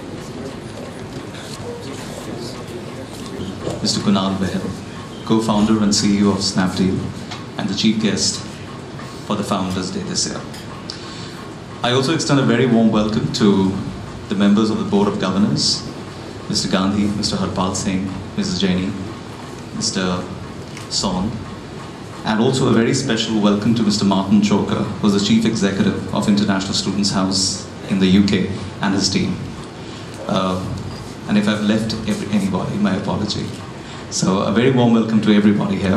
Mr. Kunal Bahl, co-founder and CEO of Snapdeal, and the chief guest for the Founders Day this year. I also extend a very warm welcome to the members of the Board of Governors, Mr. Gandhi, Mr. Harpal Singh, Mrs. Jaini, Mr. Son, and also a very special welcome to Mr. Martin Choker, who is the Chief Executive of International Students House in the UK, and his team. And if I've left anybody, my apology. So a very warm welcome to everybody here.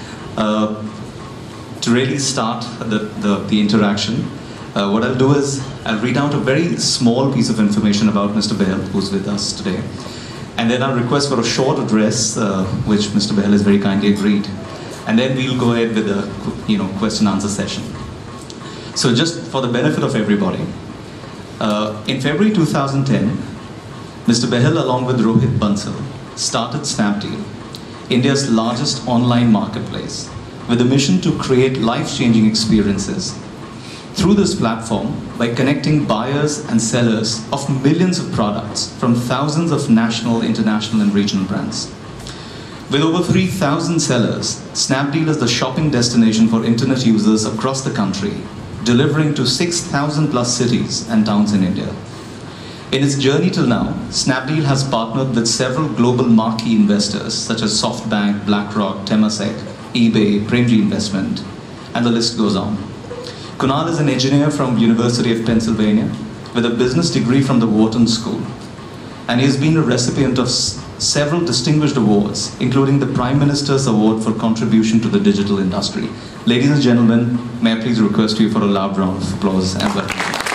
To really start the interaction, what I'll do is I'll read out a very small piece of information about Mr. Bahl, who's with us today. And then I'll request for a short address, which Mr. Bahl has very kindly agreed. And then we'll go ahead with the question-answer session. So just for the benefit of everybody, in February 2010, Mr. Bahl, along with Rohit Bansal, started Snapdeal, India's largest online marketplace, with a mission to create life-changing experiences. Through this platform, by connecting buyers and sellers of millions of products from thousands of national, international, and regional brands. With over 3,000 sellers, Snapdeal is the shopping destination for internet users across the country, delivering to 6,000 plus cities and towns in India. In its journey till now, Snapdeal has partnered with several global marquee investors such as SoftBank, BlackRock, Temasek, eBay, Premji Investment, and the list goes on. Kunal is an engineer from University of Pennsylvania with a business degree from the Wharton School. And he has been a recipient of several distinguished awards, including the Prime Minister's Award for Contribution to the Digital Industry. Ladies and gentlemen, may I please request you for a loud round of applause and welcome.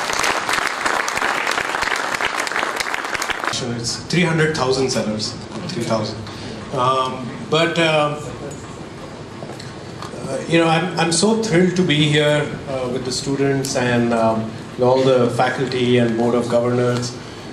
It's 300,000 sellers, 3,000. I'm so thrilled to be here with the students and all the faculty and Board of Governors.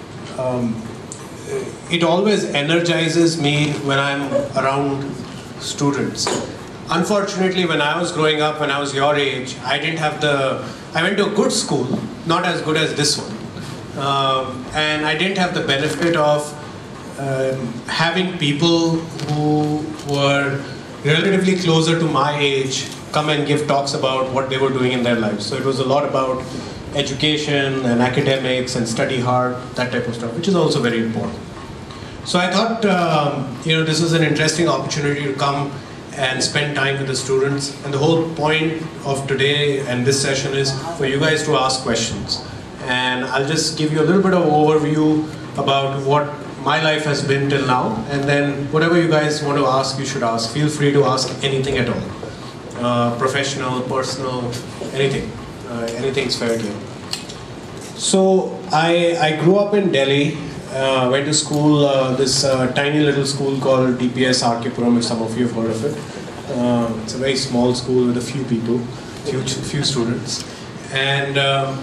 It always energizes me when I'm around students. Unfortunately, when I was growing up, when I was your age, I went to a good school, not as good as this one. And I didn't have the benefit of having people who were relatively closer to my age come and give talks about what they were doing in their lives. So it was a lot about education and academics and study hard, that type of stuff, which is also very important. So I thought, this is an interesting opportunity to come and spend time with the students. And the whole point of today and this session is for you guys to ask questions. And I'll just give you a little bit of overview about what my life has been till now. And then whatever you guys want to ask, you should ask. Feel free to ask anything at all. Professional, personal, anything. Anything's fair game. So I grew up in Delhi. Went to school, this tiny little school called DPS RK Puram, if some of you have heard of it. It's a very small school with a few people, few students. And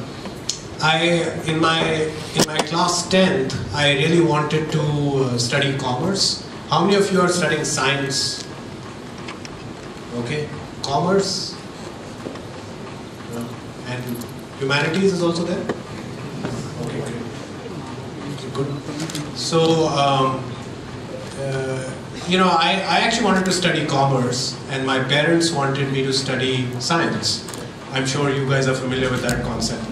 in my class 10th, I really wanted to study commerce. How many of you are studying science? Okay, commerce? And humanities is also there? Okay, great. Good. So, I actually wanted to study commerce, and my parents wanted me to study science. I'm sure you guys are familiar with that concept.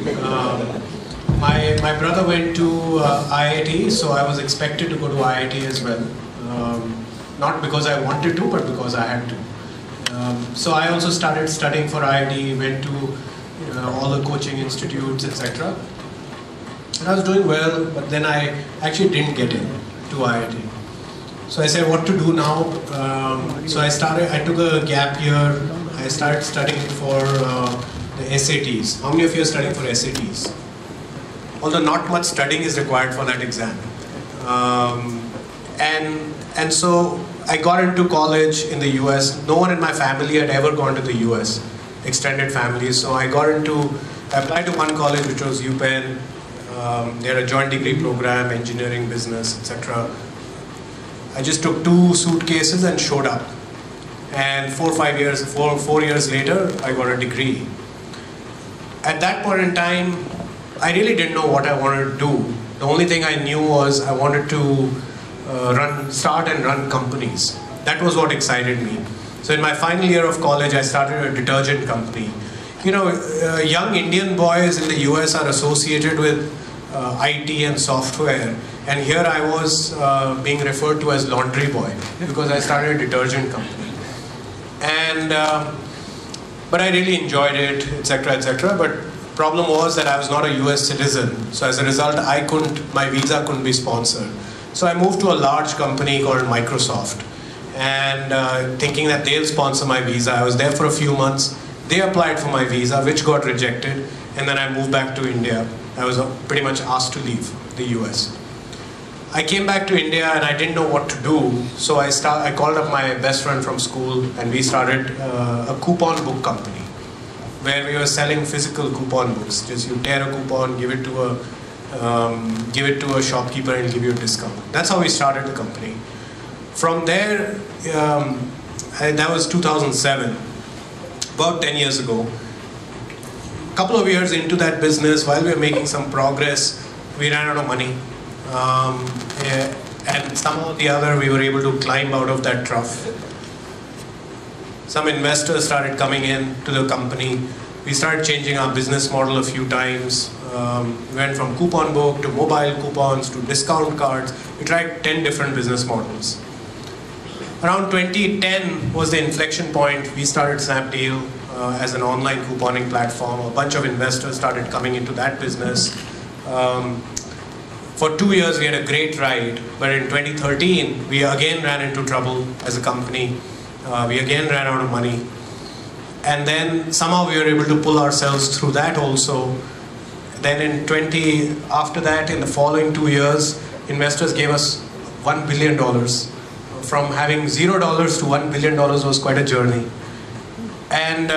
My brother went to IIT, so I was expected to go to IIT as well. Not because I wanted to, but because I had to. So I also started studying for IIT, went to all the coaching institutes, etc. And I was doing well, but then I actually didn't get in to IIT. So I said, what to do now? So I took a gap year. I started studying for the SATs. How many of you are studying for SATs? Although not much studying is required for that exam. And so I got into college in the US. No one in my family had ever gone to the US, extended families. So I applied to one college, which was UPenn. They had a joint degree program, engineering, business, etc. I just took 2 suitcases and showed up. And 4 years later, I got a degree. At that point in time, I really didn't know what I wanted to do. The only thing I knew was I wanted to start and run companies. That was what excited me. So in my final year of college, I started a detergent company. Young Indian boys in the US are associated with IT and software, and here I was being referred to as laundry boy because I started a detergent company. And but I really enjoyed it, etc., etc. But problem was that I was not a US citizen, so as a result, my visa couldn't be sponsored. So I moved to a large company called Microsoft, and thinking that they'll sponsor my visa. I was there for a few months. They applied for my visa, which got rejected, and then I moved back to India. I was pretty much asked to leave the US. I came back to India and I didn't know what to do, so I called up my best friend from school, and we started a coupon book company where we were selling physical coupon books. Just you tear a coupon, give it to a shopkeeper, and give you a discount. That's how we started the company. From there, that was 2007. About 10 years ago. A couple of years into that business, while we were making some progress, we ran out of money. And somehow or the other, we were able to climb out of that trough. Some investors started coming in to the company. We started changing our business model a few times. We went from coupon book to mobile coupons to discount cards. We tried 10 different business models. Around 2010 was the inflection point. We started Snapdeal as an online couponing platform. A bunch of investors started coming into that business. For 2 years we had a great ride, but in 2013 we again ran into trouble as a company. We again ran out of money. And then somehow we were able to pull ourselves through that also. Then after that, in the following 2 years, investors gave us $1 billion. From having $0 to $1 billion was quite a journey. And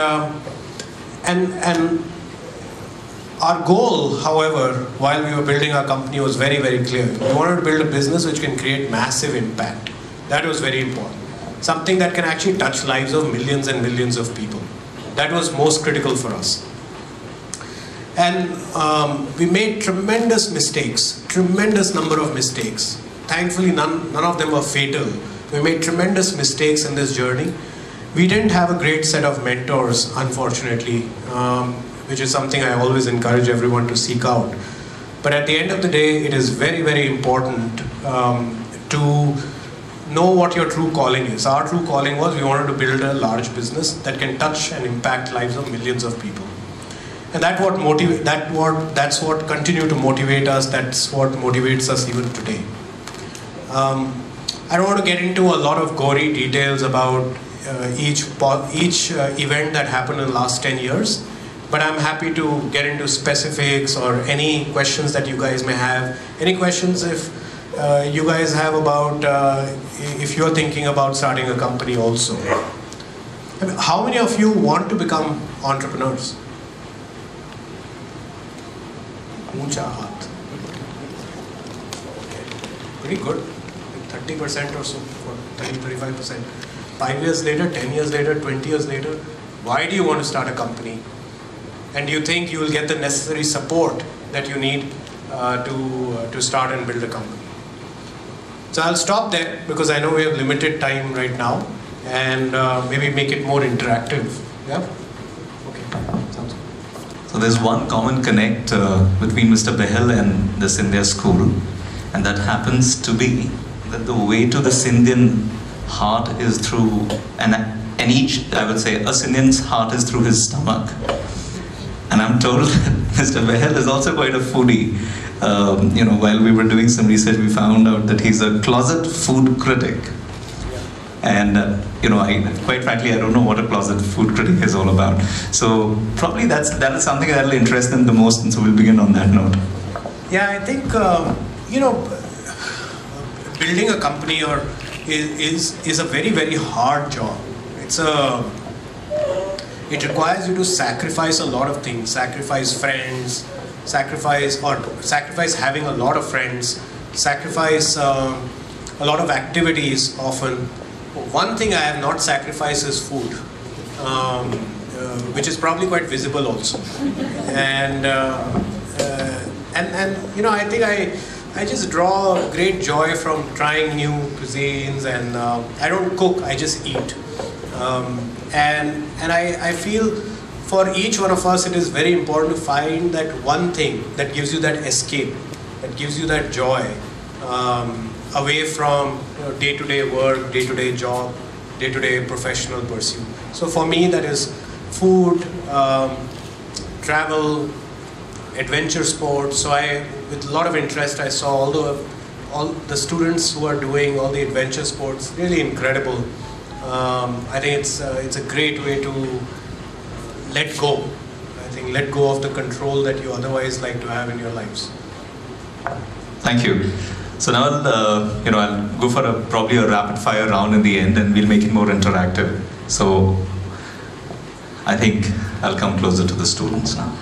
our goal, however, while we were building our company was very, very clear. We wanted to build a business which can create massive impact. That was very important. Something that can actually touch lives of millions and millions of people. That was most critical for us. And we made tremendous mistakes, tremendous number of mistakes. Thankfully, none of them were fatal. We made tremendous mistakes in this journey. We didn't have a great set of mentors, unfortunately, which is something I always encourage everyone to seek out. But at the end of the day, it is very, very important to know what your true calling is. Our true calling was we wanted to build a large business that can touch and impact lives of millions of people. And that's what continued to motivate us. That's what motivates us even today. I don't want to get into a lot of gory details about each event that happened in the last 10 years, but I'm happy to get into specifics or any questions that you guys may have. Any questions if you guys have about if you're thinking about starting a company also. I mean, how many of you want to become entrepreneurs? Uncha haath. Okay. Pretty good. 30% or so, 30-35%. 5 years later, 10 years later, 20 years later, why do you want to start a company? And do you think you will get the necessary support that you need to start and build a company? So I'll stop there because I know we have limited time right now, and maybe make it more interactive. Yeah? Okay, sounds good. So there's one common connect between Mr. Behel and the Scindia School, and that happens to be that the way to the Scindian heart is through, and each, I would say, a Scindian's heart is through his stomach. And I'm told that Mr. Behel is also quite a foodie. While we were doing some research, we found out that he's a closet food critic. And, quite frankly, I don't know what a closet food critic is all about. So probably that is something that will interest them the most, and so we'll begin on that note. Yeah, I think, building a company is a very, very hard job. It requires you to sacrifice a lot of things, sacrifice friends, sacrifice having a lot of friends, sacrifice a lot of activities often. One thing I have not sacrificed is food, which is probably quite visible also. And I think I just draw great joy from trying new cuisines, and I don't cook, I just eat. And I feel for each one of us it is very important to find that one thing that gives you that escape, that gives you that joy, away from day-to-day work, day-to-day job, day-to-day professional pursuit. So for me that is food, travel, adventure sports. So with a lot of interest, I saw all the students who are doing all the adventure sports, really incredible. I think it's a great way to let go. I think let go of the control that you otherwise like to have in your lives. Thank you. So now I'll go for probably a rapid fire round in the end, and we'll make it more interactive. So I think I'll come closer to the students now.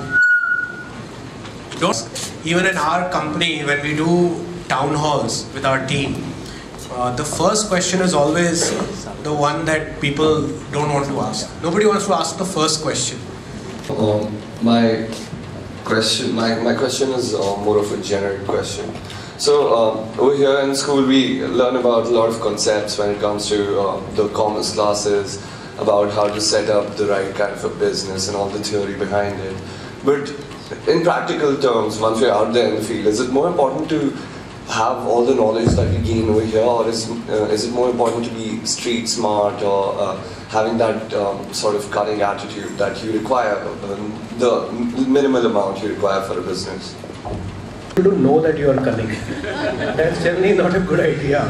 Even in our company, when we do town halls with our team, the first question is always the one that people don't want to ask. Nobody wants to ask the first question. My question is more of a generic question. So over here in school we learn about a lot of concepts when it comes to the commerce classes, about how to set up the right kind of a business and all the theory behind it. But in practical terms, once we're out there in the field, is it more important to have all the knowledge that we gain over here, or is it more important to be street smart, or having that sort of cutting attitude that you require, the minimal amount you require for a business? To know that you are cunning. That's generally not a good idea.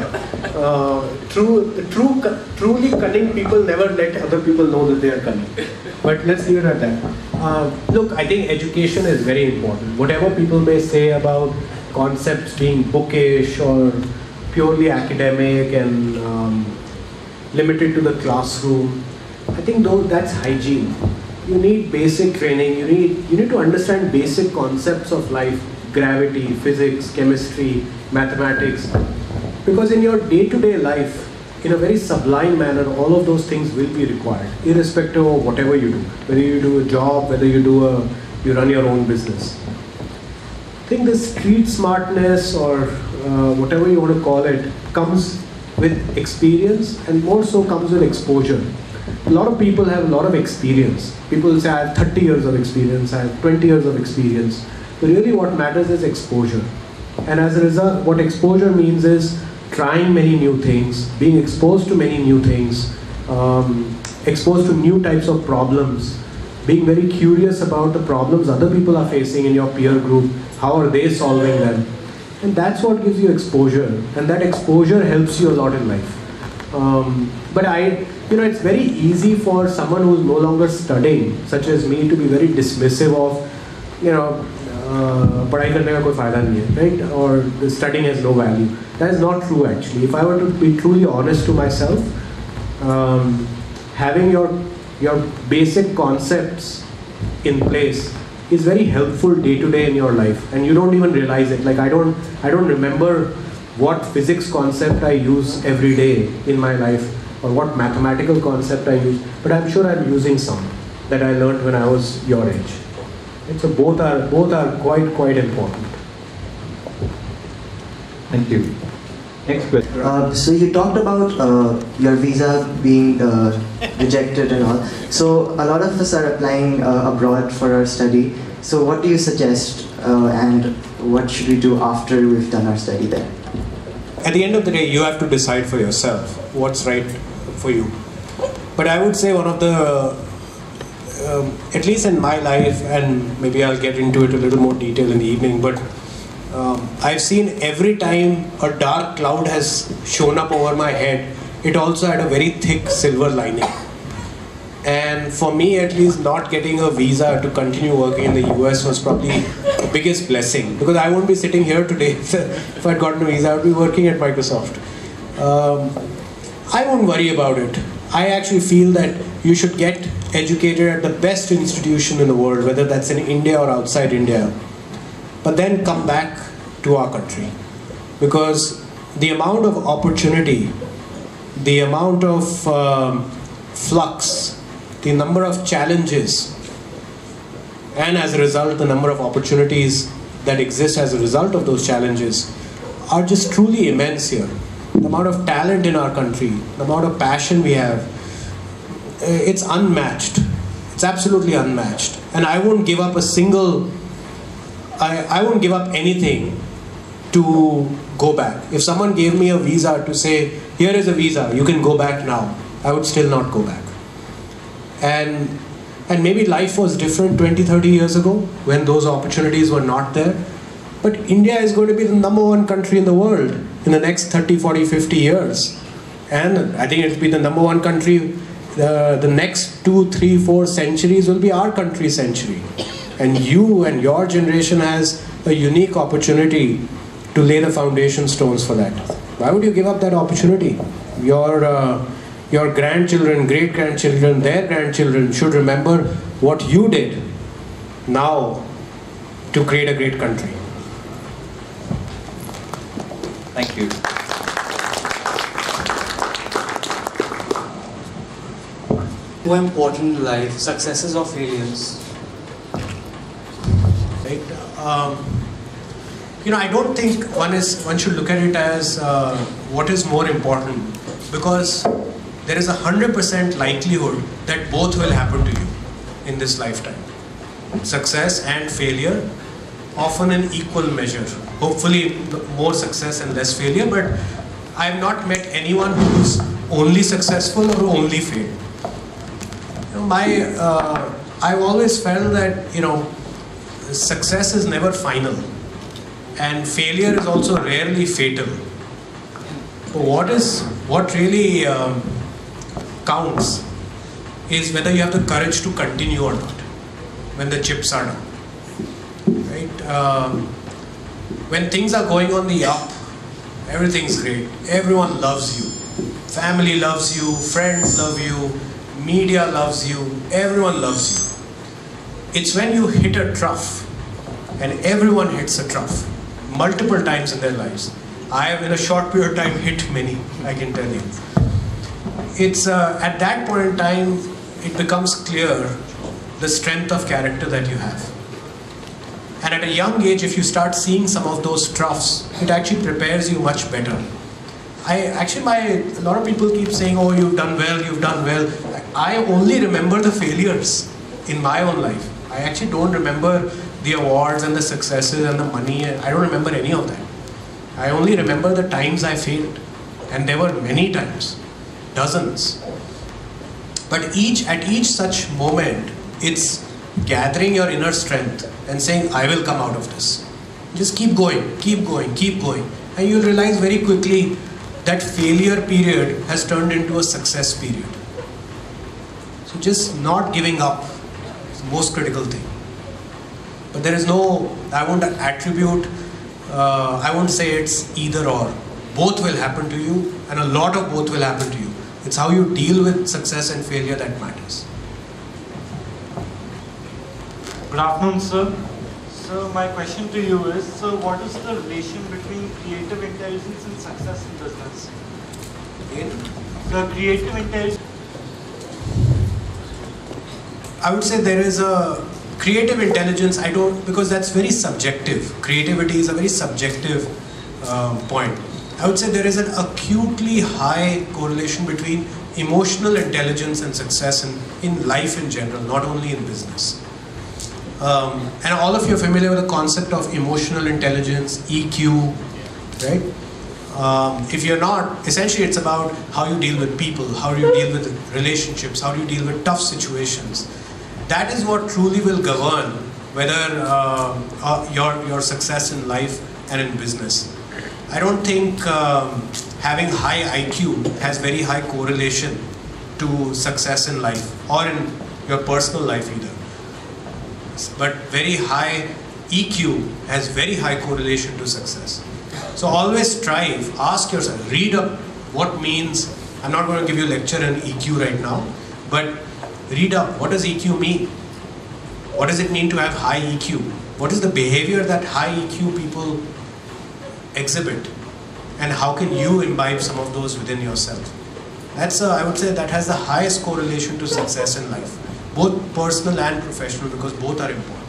Truly cunning people never let other people know that they are cunning. But let's leave it at that. Look, I think education is very important. Whatever people may say about concepts being bookish or purely academic and limited to the classroom, I think though that's hygiene. You need basic training. You need to understand basic concepts of life. Gravity, physics, chemistry, mathematics, because in your day-to-day life, in a very sublime manner, all of those things will be required, irrespective of whatever you do, whether you do a job, whether you run your own business. I think this street smartness or whatever you want to call it comes with experience, and more so comes with exposure. A lot of people have a lot of experience. People say, I have 30 years of experience, I have 20 years of experience. But really what matters is exposure. And as a result, what exposure means is trying many new things, being exposed to many new things, exposed to new types of problems, being very curious about the problems other people are facing in your peer group, how are they solving them. And that's what gives you exposure, and that exposure helps you a lot in life. But it's very easy for someone who's no longer studying, such as me, to be very dismissive of, पढ़ाई करने का कोई फायदा नहीं है, right? Or studying has no value. That is not true actually. If I were to be truly honest to myself, having your basic concepts in place is very helpful day to day in your life, and you don't even realize it. Like I don't remember what physics concept I use every day in my life, or what mathematical concept I use, but I'm sure I'm using some that I learned when I was your age. And so both are quite important. Thank you. Next question. So you talked about your visa being rejected and all. So a lot of us are applying abroad for our study. So what do you suggest, and what should we do after we've done our study there? At the end of the day, you have to decide for yourself what's right for you. But I would say one of the, at least in my life, and maybe I'll get into it a little more detail in the evening, but I've seen every time a dark cloud has shown up over my head, it also had a very thick silver lining. And for me, at least, not getting a visa to continue working in the US was probably the biggest blessing, because I won't be sitting here today if I'd gotten a visa. I would be working at Microsoft. I won't worry about it. I actually feel that you should get educated at the best institution in the world, whether that's in India or outside India, but then come back to our country, because the amount of opportunity, the amount of flux, the number of challenges, and as a result the number of opportunities that exist as a result of those challenges are just truly immense here. The amount of talent in our country, the amount of passion we have, it's unmatched. It's absolutely unmatched. And I won't give up a single, I won't give up anything to go back. If someone gave me a visa to say, here is a visa, you can go back now, I would still not go back. And maybe life was different 20-30 years ago when those opportunities were not there. But India is going to be the #1 country in the world in the next 30, 40, 50 years. And I think it will be the #1 country, the next 2, 3, 4 centuries will be our country's century. And you and your generation has a unique opportunity to lay the foundation stones for that. Why would you give up that opportunity? Your grandchildren, great-grandchildren, their grandchildren should remember what you did now to create a great country. Thank you. More important in life, successes or failures? Right. I don't think one should look at it as what is more important, because there is 100% likelihood that both will happen to you in this lifetime. Success and failure, often in equal measure. Hopefully more success and less failure, but I have not met anyone who's only successful or only failed. I've always felt that success is never final, and failure is also rarely fatal. But what really counts is whether you have the courage to continue or not when the chips are down. Right? When things are going on the up, everything's great. Everyone loves you. Family loves you. Friends love you. Media loves you. Everyone loves you. It's when you hit a trough, and everyone hits a trough multiple times in their lives. I have in a short period of time hit many, I can tell you. It's at that point in time, it becomes clear the strength of character that you have. And at a young age, if you start seeing some of those troughs, it actually prepares you much better a lot of people keep saying, oh, you've done well, you've done well. I only remember the failures in my own life. I actually don't remember the awards and the successes and the money. I don't remember any of that. I only remember the times I failed. And there were many times, dozens. But at each such moment, it's gathering your inner strength and saying, I will come out of this. Just keep going, keep going, keep going. And you'll realize very quickly that failure period has turned into a success period. So just not giving up is the most critical thing. But there is no, I won't attribute, I won't say it's either or. Both will happen to you, and a lot of both will happen to you. It's how you deal with success and failure that matters. Good afternoon, sir. So my question to you is, so what is the relation between creative intelligence and success in business? The creative intelligence. I would say there is a creative intelligence, because that's very subjective. Creativity is a very subjective point. I would say there is an acutely high correlation between emotional intelligence and success in life in general, not only in business. And all of you are familiar with the concept of emotional intelligence, EQ, right? If you're not, essentially it's about how you deal with people, how you deal with relationships, how you deal with tough situations. That is what truly will govern whether your success in life and in business. I don't think having high IQ has very high correlation to success in life or in your personal life either. But very high EQ has very high correlation to success. So always strive, ask yourself, read up what means, I'm not going to give you a lecture on EQ right now, but read up, what does EQ mean? What does it mean to have high EQ? What is the behavior that high EQ people exhibit? And how can you imbibe some of those within yourself? That's I would say that has the highest correlation to success in life, both personal and professional, because both are important.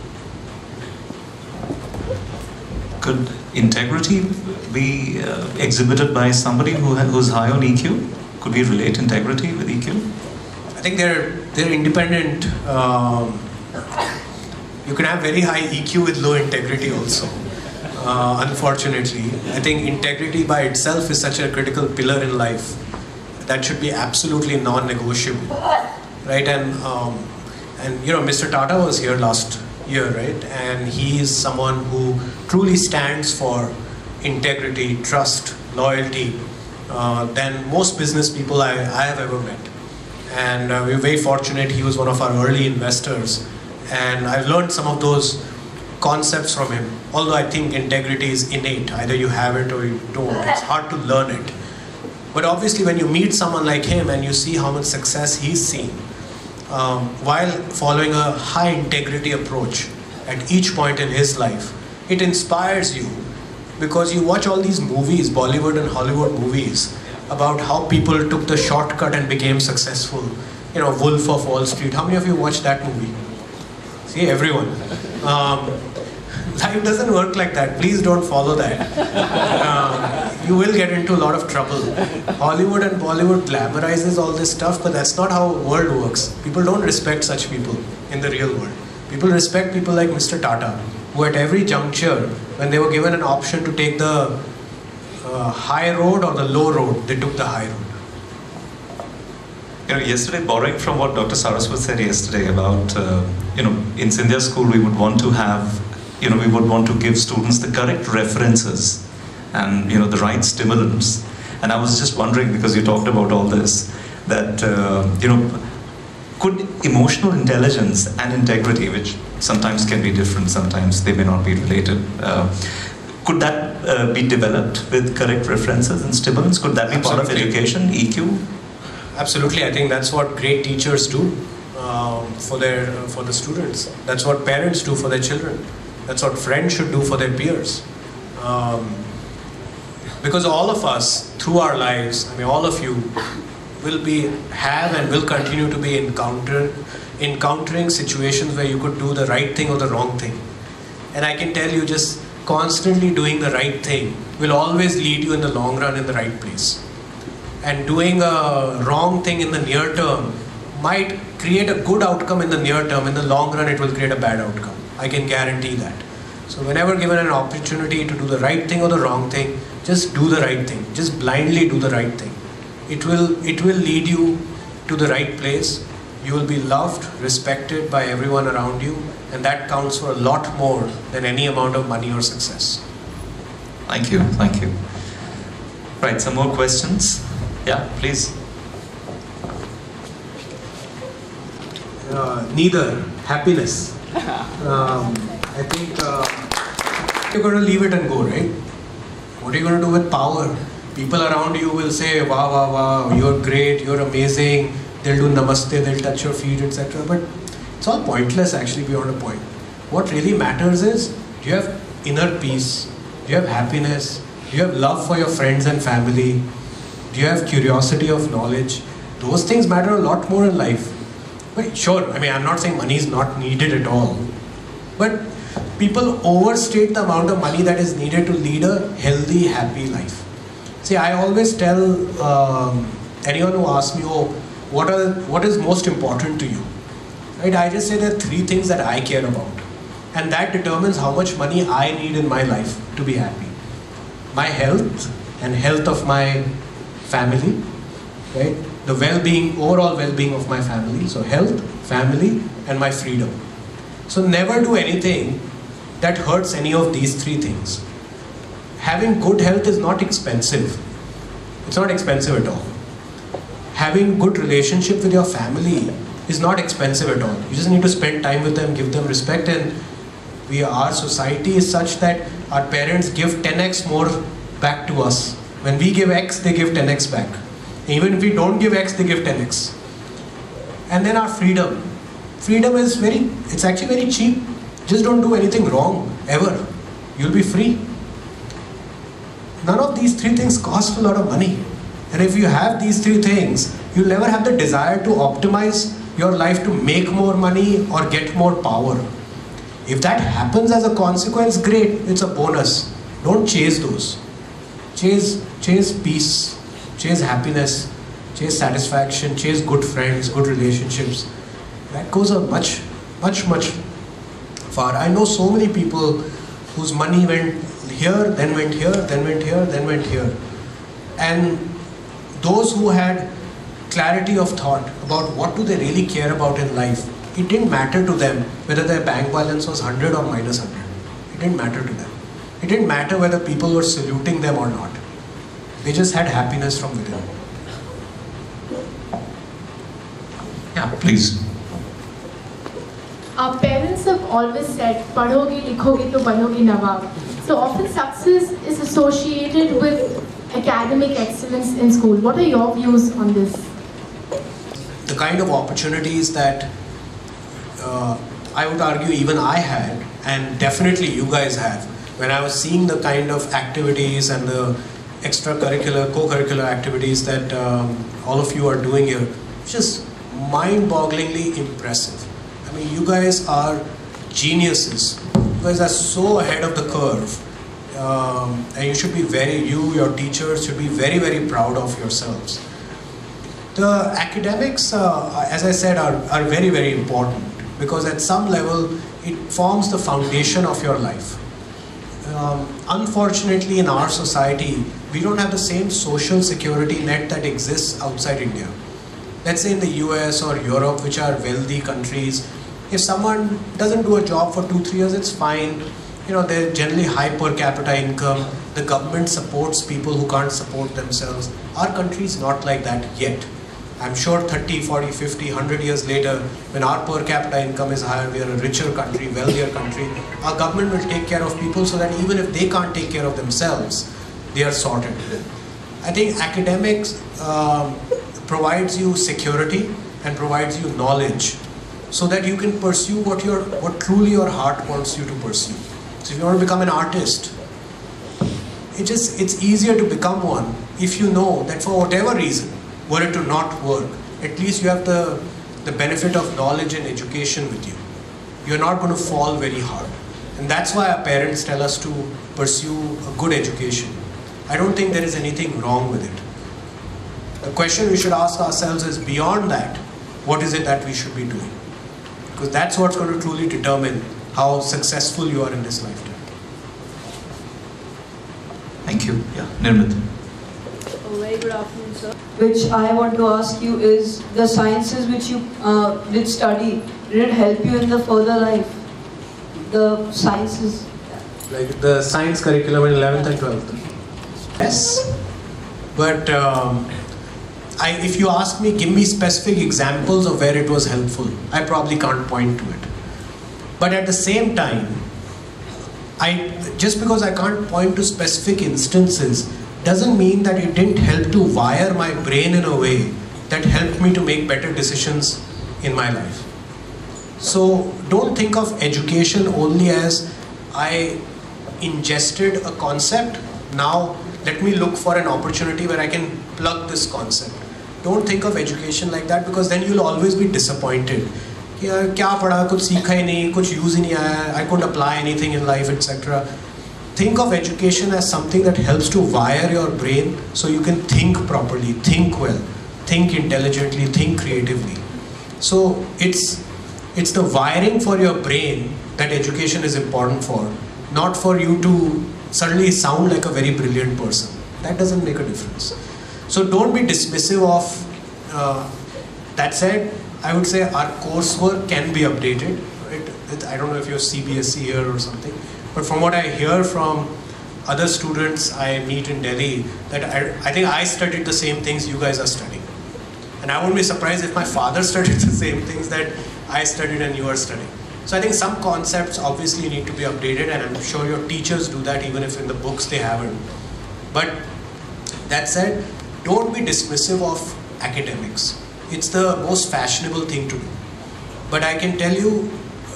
Could integrity be exhibited by somebody who's high on EQ? Could we relate integrity with EQ? I think they're independent. You can have very high EQ with low integrity also. Unfortunately, I think integrity by itself is such a critical pillar in life that should be absolutely non-negotiable, right? And you know, Mr. Tata was here last year, right? And he is someone who truly stands for integrity, trust, loyalty than most business people I have ever met. And we're very fortunate. He was one of our early investors, and I've learned some of those concepts from him. Although I think integrity is innate, either you have it or you don't. It's hard to learn it. But obviously when you meet someone like him and you see how much success he's seen, while following a high integrity approach at each point in his life, it inspires you, because you watch all these movies, Bollywood and Hollywood movies, about how people took the shortcut and became successful. You know, Wolf of Wall Street. How many of you watched that movie? See, everyone. Life doesn't work like that. Please don't follow that. You will get into a lot of trouble. Hollywood and Bollywood glamorizes all this stuff, but that's not how the world works. People don't respect such people in the real world. People respect people like Mr. Tata, who at every juncture, when they were given an option to take the high road or the low road, they took the high road. You know, yesterday, borrowing from what Dr. Saraswat said yesterday about, you know, in Scindia school we would want to have, you know, we would want to give students the correct references and, you know, the right stimulants. And I was just wondering, because you talked about all this, that, you know, could emotional intelligence and integrity, which sometimes can be different, sometimes they may not be related, could that be developed with correct references and stimulants? Could that be part of education, EQ? Absolutely, I think that's what great teachers do for the students. That's what parents do for their children. That's what friends should do for their peers. Because all of us, through our lives, I mean, all of you have and will continue to be encountering situations where you could do the right thing or the wrong thing. And I can tell you, just constantly doing the right thing will always lead you in the long run in the right place. And doing a wrong thing in the near term might create a good outcome in the near term. In the long run, it will create a bad outcome. I can guarantee that. So whenever given an opportunity to do the right thing or the wrong thing, just do the right thing. Just blindly do the right thing. It will lead you to the right place. You will be loved, respected by everyone around you, and that counts for a lot more than any amount of money or success. Thank you, thank you. Right, some more questions? Yeah, please. Neither. Happiness. I think you're going to leave it and go, right? What are you going to do with power? People around you will say, wow, wow, wow, you're great, you're amazing. They'll do namaste, they'll touch your feet, etc. But it's all pointless actually beyond a point. What really matters is, do you have inner peace? Do you have happiness? Do you have love for your friends and family? Do you have curiosity of knowledge? Those things matter a lot more in life. But sure, I mean, I'm not saying money is not needed at all. But people overstate the amount of money that is needed to lead a healthy, happy life. See, I always tell anyone who asks me, oh, what is most important to you? Right? I just say there are 3 things that I care about. And that determines how much money I need in my life to be happy. My health and health of my family, right? The well-being, overall well-being of my family. So health, family, and my freedom. So never do anything that hurts any of these 3 things. Having good health is not expensive. It's not expensive at all. Having good relationship with your family is not expensive at all. You just need to spend time with them, give them respect, and our society is such that our parents give 10x more back to us. When we give X, they give 10x back. Even if we don't give X, they give 10x. And then our freedom. Freedom is it's actually very cheap. Just don't do anything wrong, ever. You'll be free. None of these 3 things cost a lot of money. And if you have these 3 things, you'll never have the desire to optimize your life to make more money or get more power. If that happens as a consequence, great, it's a bonus. Don't chase those. Chase peace, chase happiness, chase satisfaction, chase good friends, good relationships. That goes a much, much, much far. I know so many people whose money went here, then went here, then went here, then went here. And those who had clarity of thought about what do they really care about in life, it didn't matter to them whether their bank balance was 100 or minus 100. It didn't matter to them. It didn't matter whether people were saluting them or not. They just had happiness from within. Yeah, please. Our parents have always said, "Padhoge, likhoge, to banoge nawab." So often success is associated with academic excellence in school. What are your views on this? The kind of opportunities that I would argue even I had, and definitely you guys have, when I was seeing the kind of activities and the extracurricular, co-curricular activities that all of you are doing here, it's just mind-bogglingly impressive. I mean, you guys are geniuses. You guys are so ahead of the curve. And you should be your teachers should be very, very proud of yourselves. The academics, as I said, are very, very important, because at some level it forms the foundation of your life. Unfortunately, in our society, we don't have the same social security net that exists outside India. Let's say in the US or Europe, which are wealthy countries, if someone doesn't do a job for 2-3 years, it's fine. You know, they're generally high per capita income. The government supports people who can't support themselves. Our country is not like that yet. I'm sure 30, 40, 50, 100 years later, when our per capita income is higher, we are a richer country, wealthier country, our government will take care of people so that even if they can't take care of themselves, they are sorted. I think academics provides you security and provides you knowledge so that you can pursue what truly your heart wants you to pursue. So if you want to become an artist, it's easier to become one if you know that for whatever reason, were it to not work, at least you have the benefit of knowledge and education with you. You're not going to fall very hard. And that's why our parents tell us to pursue a good education. I don't think there is anything wrong with it. The question we should ask ourselves is, beyond that, what is it that we should be doing? Because that's what's going to truly determine how successful you are in this lifetime. Thank you. Yeah, Nirmit. Very good afternoon, sir. Which I want to ask you is, the sciences which you did study, did it help you in the further life? The sciences? Like the science curriculum in 11th and 12th? Yes. But if you ask me, give me specific examples of where it was helpful, I probably can't point to it. But at the same time, just because I can't point to specific instances doesn't mean that it didn't help to wire my brain in a way that helped me to make better decisions in my life. So don't think of education only as I ingested a concept, now let me look for an opportunity where I can plug this concept. Don't think of education like that, because then you'll always be disappointed. क्या पढ़ा, कुछ सीखा ही नहीं, कुछ use ही नहीं आया, I couldn't apply anything in life, etc. Think of education as something that helps to wire your brain so you can think properly, think well, think intelligently, think creatively. So it's the wiring for your brain that education is important for, not for you to suddenly sound like a very brilliant person. That doesn't make a difference. So don't be dismissive of, that said, I would say our coursework can be updated. I don't know if you're CBSE here or something, but from what I hear from other students I meet in Delhi, that I think I studied the same things you guys are studying. And I wouldn't be surprised if my father studied the same things that I studied and you are studying. So I think some concepts obviously need to be updated, and I'm sure your teachers do that even if in the books they haven't. But that said, don't be dismissive of academics. It's the most fashionable thing to do. But I can tell you,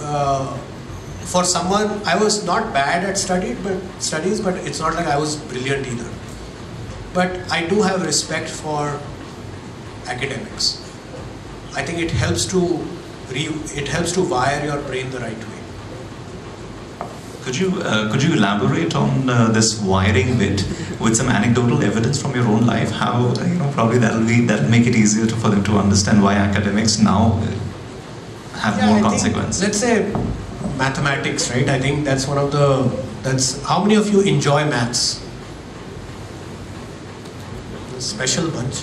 for someone, I was not bad at studies, but it's not like I was brilliant either. But I do have respect for academics. I think it helps to wire your brain the right way. Could you elaborate on this wiring bit with some anecdotal evidence from your own life? How, probably that'll make it easier for them to understand why academics now have more consequence. Let's say mathematics, right? I think that's how many of you enjoy maths? A special bunch.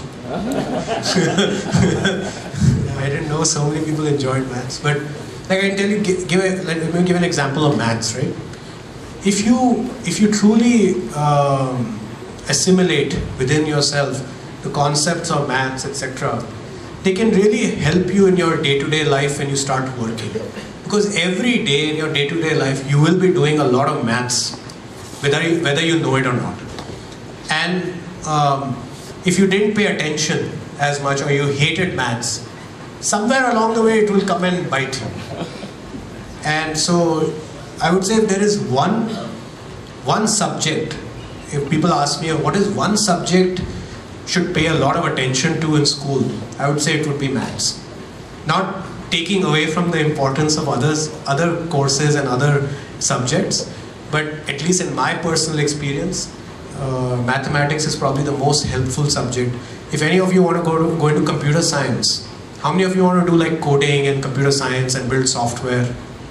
I didn't know so many people enjoyed maths, but like I can tell you, let me give an example of maths, right? If you truly assimilate within yourself the concepts of maths, etc., they can really help you in your day-to-day life when you start working. Because every day in your day-to-day life, you will be doing a lot of maths, whether you know it or not. And if you didn't pay attention as much, or you hated maths, somewhere along the way it will come and bite you. And so I would say if there is one subject, if people ask me what is one subject should pay a lot of attention to in school, I would say it would be maths. Not taking away from the importance of other courses and other subjects, but at least in my personal experience, mathematics is probably the most helpful subject. If any of you want to go into computer science, how many of you want to do like coding and computer science and build software?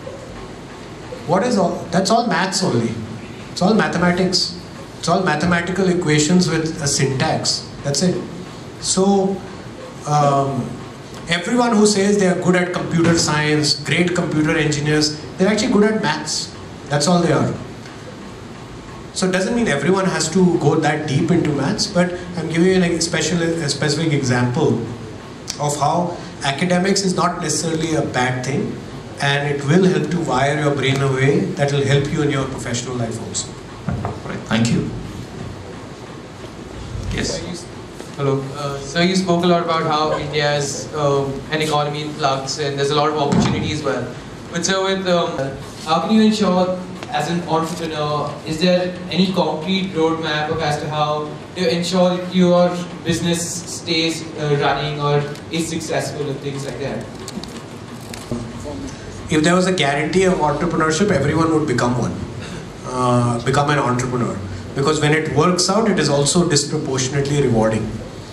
That's all maths only. It's all mathematics. It's all mathematical equations with a syntax. That's it. So everyone who says they are good at computer science, great computer engineers, they're actually good at maths. That's all they are. So it doesn't mean everyone has to go that deep into maths, but I'm giving you a specific example of how academics is not necessarily a bad thing, and it will help to wire your brain a way that will help you in your professional life also. Right. Thank you. Yes. Hello. So you spoke a lot about how India is an economy in flux and there's a lot of opportunity as well. But so with how can you ensure, as an entrepreneur, is there any concrete roadmap as to how to ensure that your business stays running or is successful and things like that? If there was a guarantee of entrepreneurship, everyone would become one, become an entrepreneur. because when it works out, it is also disproportionately rewarding.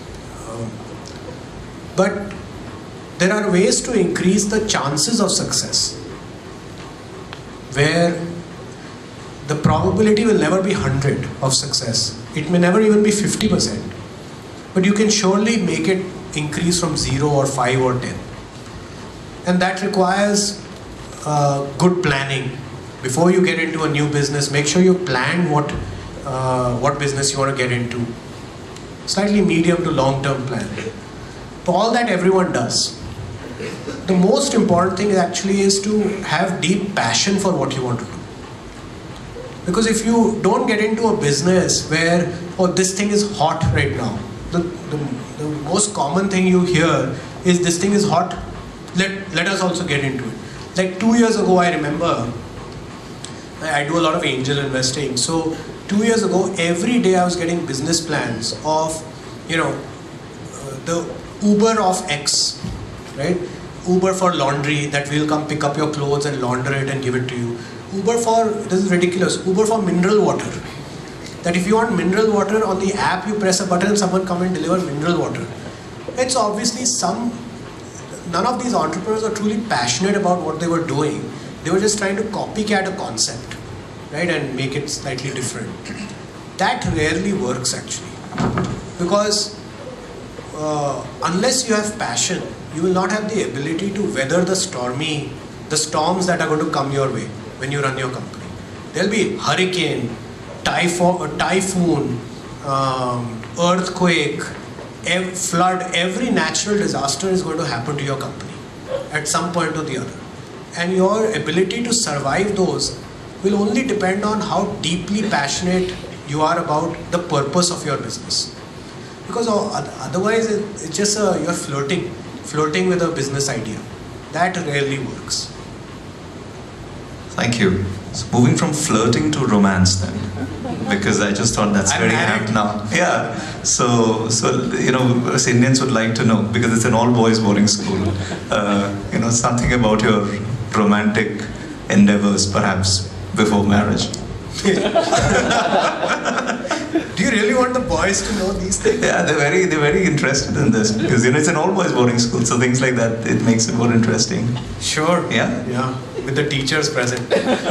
But there are ways to increase the chances of success, where the probability will never be 100 of success. It may never even be 50%. But you can surely make it increase from 0 or 5 or 10. And that requires good planning. Before you get into a new business, make sure you plan what business you want to get into. Slightly medium to long-term plan. All that everyone does. The most important thing actually is to have deep passion for what you want to do. Because if you don't get into a business where, oh, this thing is hot right now, the most common thing you hear is, this thing is hot, let us also get into it. Like 2 years ago, I remember, I do a lot of angel investing. So 2 years ago, every day I was getting business plans of, the Uber of X, right? Uber for laundry, that will come pick up your clothes and launder it and give it to you. Uber for, this is ridiculous, Uber for mineral water. That if you want mineral water on the app, you press a button and someone come and deliver mineral water. It's obviously none of these entrepreneurs are truly passionate about what they were doing. They were just trying to copycat a concept, right, and make it slightly different. That rarely works actually, because unless you have passion, you will not have the ability to weather the storms that are going to come your way when you run your company. There'll be hurricane, typhoon, earthquake, flood, every natural disaster is going to happen to your company at some point or the other. And your ability to survive those will only depend on how deeply passionate you are about the purpose of your business. Because otherwise it's just you're flirting with a business idea. That rarely works. Thank you. So moving from flirting to romance then, because I just thought that's very apt now. Yeah. So us Indians would like to know, because it's an all-boys boarding school. Something about your romantic endeavors, perhaps before marriage. Do you really want the boys to know these things? Yeah, they're very interested in this, because it's an all-boys boarding school, so things like that, it makes it more interesting. Sure. Yeah. Yeah. With the teachers present.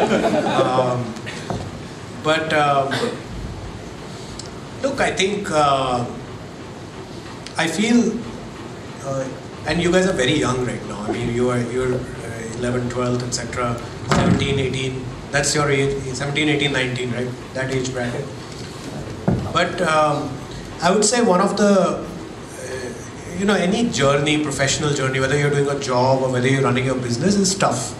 Look, I think I feel, and you guys are very young right now. I mean, you're 11, 12, etc. 17, 18. That's your age. 17, 18, 19, right? That age bracket. But I would say one of the, any journey, professional journey, whether you're doing a job or whether you're running your business, is tough.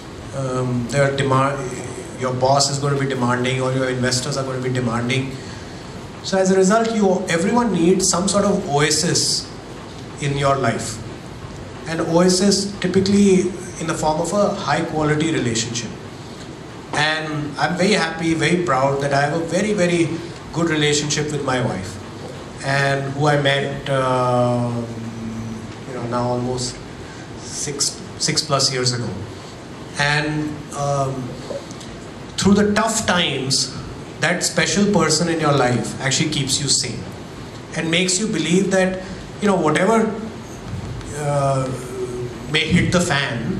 Your boss is going to be demanding, or your investors are going to be demanding. So as a result, everyone needs some sort of oasis in your life. And oasis typically in the form of a high quality relationship. And I'm very happy, very proud that I have a very, very good relationship with my wife, and who I met, now almost six plus years ago. And through the tough times, that special person in your life actually keeps you sane and makes you believe that, whatever may hit the fan,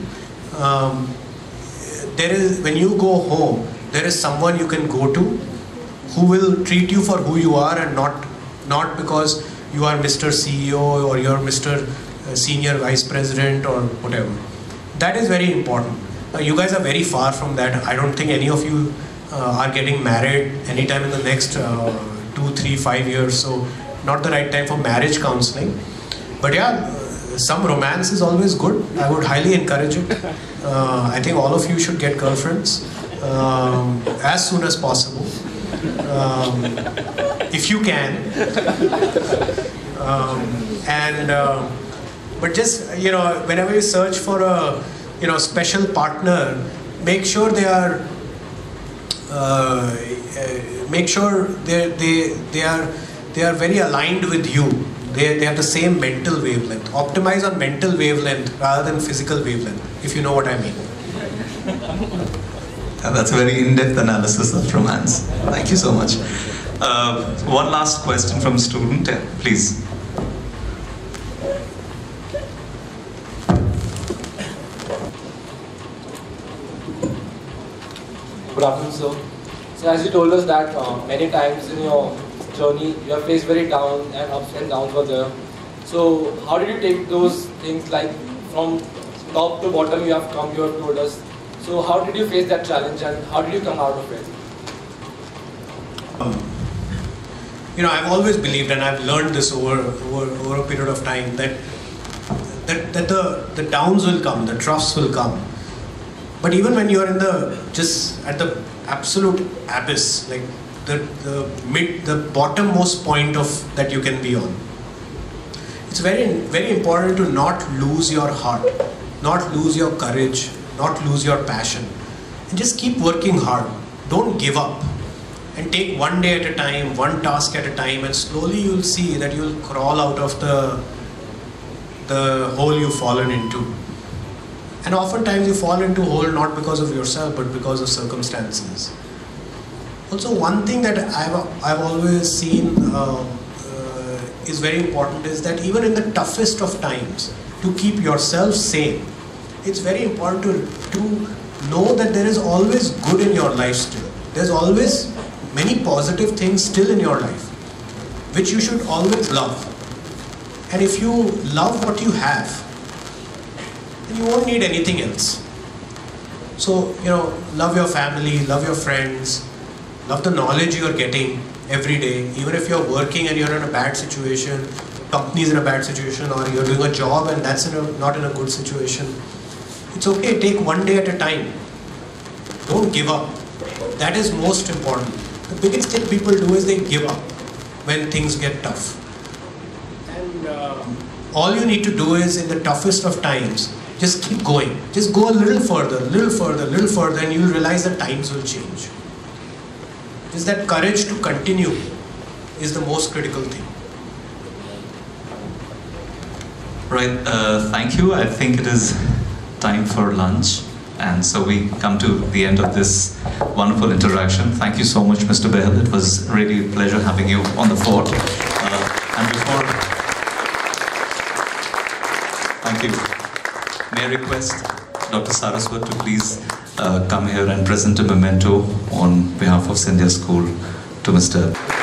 when you go home, there is someone you can go to who will treat you for who you are, and not because you are Mr. CEO or you're Mr. Senior Vice President or whatever. That is very important. You guys are very far from that. I don't think any of you are getting married anytime in the next 2, 3, 5 years. So not the right time for marriage counseling. But yeah, some romance is always good. I would highly encourage it. I think all of you should get girlfriends as soon as possible. If you can. But just, whenever you search for a special partner, make sure they are very aligned with you. They have the same mental wavelength. Optimize on mental wavelength rather than physical wavelength, if you know what I mean. That's a very in-depth analysis of romance. Thank you so much. One last question from student, please. Good afternoon, sir. So as you told us that many times in your journey you have faced very down and ups and downs were there. So how did you take those things, like from top to bottom you have come, you have told us. So how did you face that challenge and how did you come out of it? I've always believed, and I've learned this over a period of time, that the downs will come, the troughs will come. But even when you're at the absolute abyss, like the bottommost point of that you can be on, it's very, very important to not lose your heart, not lose your courage, not lose your passion, and just keep working hard. Don't give up, and take one day at a time, one task at a time, and slowly you'll see that you'll crawl out of the hole you've fallen into. And oftentimes you fall into a hole not because of yourself, but because of circumstances. Also, one thing that I've always seen is very important is that even in the toughest of times, to keep yourself sane, it's very important to know that there is always good in your life still. There's always many positive things still in your life, which you should always love. And if you love what you have, then you won't need anything else. So, love your family, love your friends, love the knowledge you are getting every day. Even if you're working and you're in a bad situation, company's in a bad situation, or you're doing a job and that's not in a good situation, it's okay, take one day at a time. Don't give up. That is most important. The biggest thing people do is they give up when things get tough. And all you need to do is, in the toughest of times, just keep going. Just go a little further, little further, little further, and you'll realize that times will change. Just that courage to continue is the most critical thing. Right, thank you. I think it is time for lunch. And so we come to the end of this wonderful interaction. Thank you so much, Mr. Behl. It was really a pleasure having you on the fort. And before, thank you. May I request Dr. Saraswat to please come here and present a memento on behalf of Scindia School to Mr.